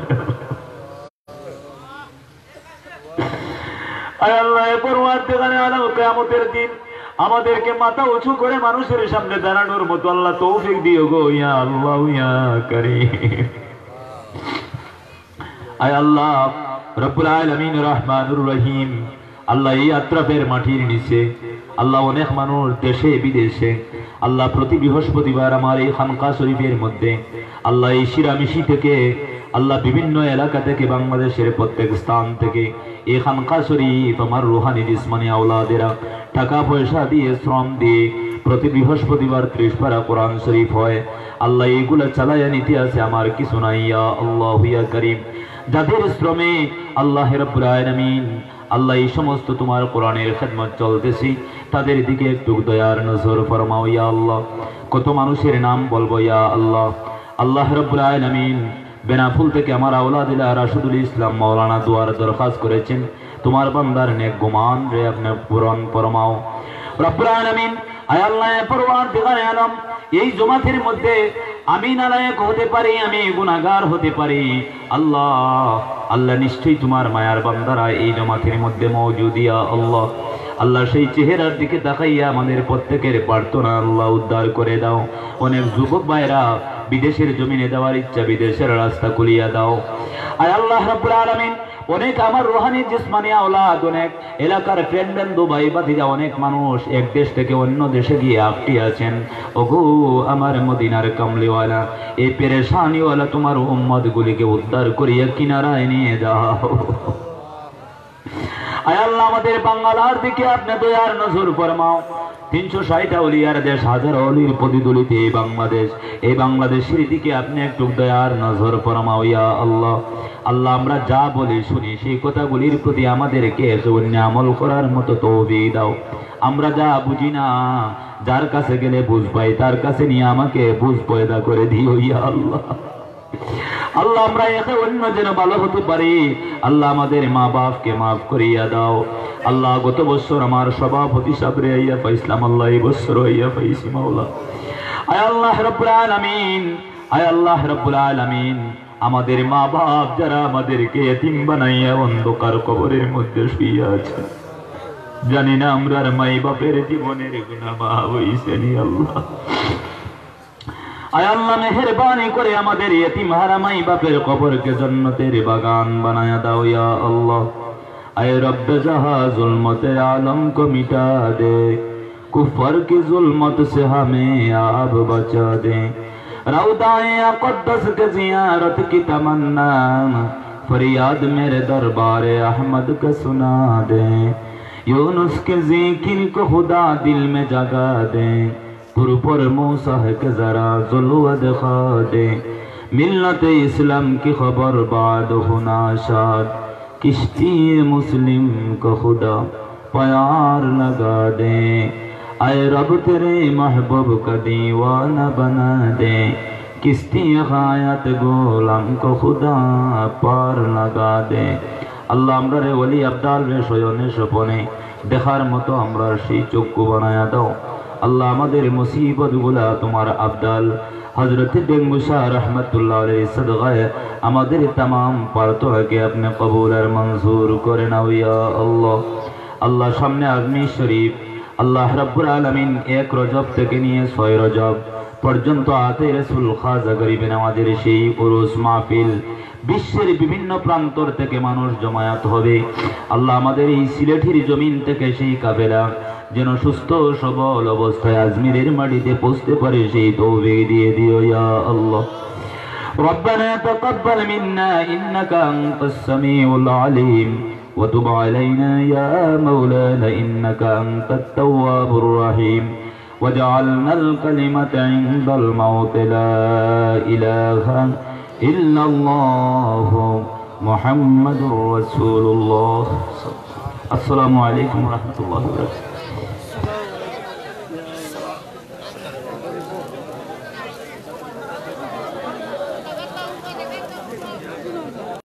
আয় আল্লাহ, পরওয়ারদিগারে আলম, কিয়ামতের দিন আমাদেরকে মাথা উঁচু করে মানুষের সামনে দাঁড়ানোর মতো আল্লাহ তৌফিক দিও গো, ইয়া আল্লাহ ইয়া কারীম। আয় আল্লাহ রব্বুল আলামিন রহমানুর রহিম, আল্লাহ এই আত্রাফের মাটির নিচে আল্লাহ অনেক মানুষ দেশে বিদেশে আল্লাহ প্রতি বৃহস্পতিবার আমার এই খানকা শরীফের মধ্যে আল্লাহ এই শিরামিশি থেকে আল্লাহ বিভিন্ন এলাকা থেকে বাংলাদেশের প্রত্যেক স্থান থেকে এই খানকা শরীফ আমার রুহানি জিসমানি আওলাদেরা টাকা পয়সা দিয়ে শ্রম দিয়ে প্রতি বৃহস্পতিবার 30 পারা কোরআন শরীফ হয়। আল্লাহ এইগুলা চালাইয়া নিতে আছে আমার কিছু নাই, ইয়া আল্লাহ ইয়া কারীম। যাদের শ্রমে আল্লাহ রাব্বুল আলামিন আল্লাহ এই সমস্ত তোমার কোরআনের খেদমত চলতেছি, তাদের দিকে একটু দয়ার নজর ফরমাও ইয়া আল্লাহ। কত মানুষের নাম বলবো ইয়া আল্লাহ। আল্লাহ রাব্বুল আলামিন বেনাফুল থেকে আমার আওলাদিলা রাশিদুল ইসলাম মাওলানা দুয়ার দরখাস্ত করেছেন, তোমার বান্দার নেক গুমান রে আপনি পূরণ ফরমাও রব্বুল আলামিন। আয় আল্লাহ পরওয়ারদিগারে আলম, এই জমাতের মধ্যে আমি নালায়েক হতে পারি, আমি গুনাহগার হতে পারি। আল্লাহ আল্লাহ নিশ্চয়ই তোমার মায়ার বান্দারা এই জমাতের মধ্যে মওজুদ ইয়া আল্লাহ। আল্লাহ সেই চেহারার দিকে তাকাইয়া আমাদের প্রত্যেকের প্রার্থনা আল্লাহ উদ্ধার করে দাও। অনেক যুবক ভাইরা বিদেশের জমিনে যাওয়ার ইচ্ছা, বিদেশের রাস্তা খুলিয়া দাও। আর আল্লাহ রাব্বুল আলামিন অনেক আমার রুহানি জিসমানি আওলাদ, অনেক এলাকার ফ্রেন্ড বন্ধু ভাই ভাতিজা, অনেক মানুষ এক দেশ থেকে অন্য দেশে গিয়ে আটকে আছেন। ওগো আমার মদিনার কামলিওয়ালা, এই পেরেশানিওয়ালা তোমার উম্মত গুলিকে উদ্ধার করিয়া কিনারায় নিয়ে যাও। আয় আল্লাহ আমাদের বাংলার দিকে আপনি দয়ার নজর ফরমাও। 360 আউলিয়ার দেশ, হাজার অলির প্রতিদলিত এই বাংলাদেশ, এই বাংলাদেশের দিকে আপনি একটু দয়ার নজর ফরমাও ইয়া আল্লাহ। আল্লাহ আমরা যা বলি শুনি সেই কথাগুলির প্রতি আমাদেরকে শূন্য আমল করার মতো তৌফিক দাও। আমরা যা বুঝি না, যার কাছে গেলে বুঝ পাই, তার কাছে নিয়ে আমাকে বুঝ পয়দা করে দিও ইয়া আল্লাহ। আল্লাহ আমরা একে অন্য যেন ভালো হতে পারি। আল্লাহ আমাদের মা বাপকে মাফ করিয়া দাও। আল্লাহ গত বছর আমার সভাপতি সাবরে আইয়া পাইছিলাম, আল্লাহ এই বছর আইয়া পাইছি মাওলা। আয় আল্লাহ রাব্বুল আলামিন, আয় আল্লাহ রাব্বুল আলামিন, আমাদের মা বাপ যারা আমাদেরকে এতিম বানাইয়া অন্ধকার কবরের মধ্যে শুইয়া আছে, জানি না আমরার মাই বাপের জীবনের গুনাহ মাফ হইছে নি আল্লাহ। আয় আল্লাহ মেহেরবানি করে আমাদের ইতিম হারা মাই বাপের কবরকে জান্নাতের বাগান বানায়া দাও ইয়া আল্লাহ। আয় রব্ব जहां जुल्मत आलम को मिटा दे, कुफर की जुल्मत से हमें आप बचा दे। रौदाए अक़द्दस के ज़ियारत की तमन्ना, फरियाद मेरे दरबार अहमद का सुना दे। यूनुस के ज़िक्र को खुदा दिल में जगा दे, पुर मूसा है कि जरा जुल्वा दिखा दे। मिल्लत इस्लाम की खबर बाद होना शाद, किश्ती मुस्लिम को खुदा प्यार लगा दे। आए रब तेरे महबूब का दीवाना बना दे, किश्ती गायत गोलाम को खुदा पार लगा दे। আল্লাহ আমরা রে ওলি আবদাল রে শয়নে স্বপনে দেখার মতো আমরা সেই চক্ষু বানায়া দাও। আল্লাহ আমাদের মুসিবত গুলা তোমার আবদাল হযরত বেঙ্গু শাহ রহমাতুল্লাহ আলাইহি সাদগায়ে আমাদের तमाम প্রার্থনাকে আপনি কবুল আর মঞ্জুর করে নাও ইয়া আল্লাহ। আল্লাহ সামনে আজমি শরীফ আল্লাহ রাব্বুল আলামিন 1 রজব থেকে নিয়ে 6 রজব পর্যন্ত আতে রাসূল খাজা গরিবে নওয়াজের সেই উরুস মাহফিল বিশ্বের বিভিন্ন প্রান্তর থেকে মানুষ জমায়েত হবে। আল্লাহ আমাদের এই সিলেটের জমিন থেকে সেই কাফেলা যেন সুস্থ সবল অবস্থায় আজমিরের মাটিতে পৌঁছতে পারে সেই তৌফিক দিয়ে দিও ইয়া আল্লাহ। ربنا تقبل منا إنك أنت السميع العليم وتب علينا يا مولانا إنك أنت التواب الرحيم وجعلنا الكلمة عند الموت لا إله إلا الله محمد رسول الله. السلام عليكم ورحمة الله وبركاته.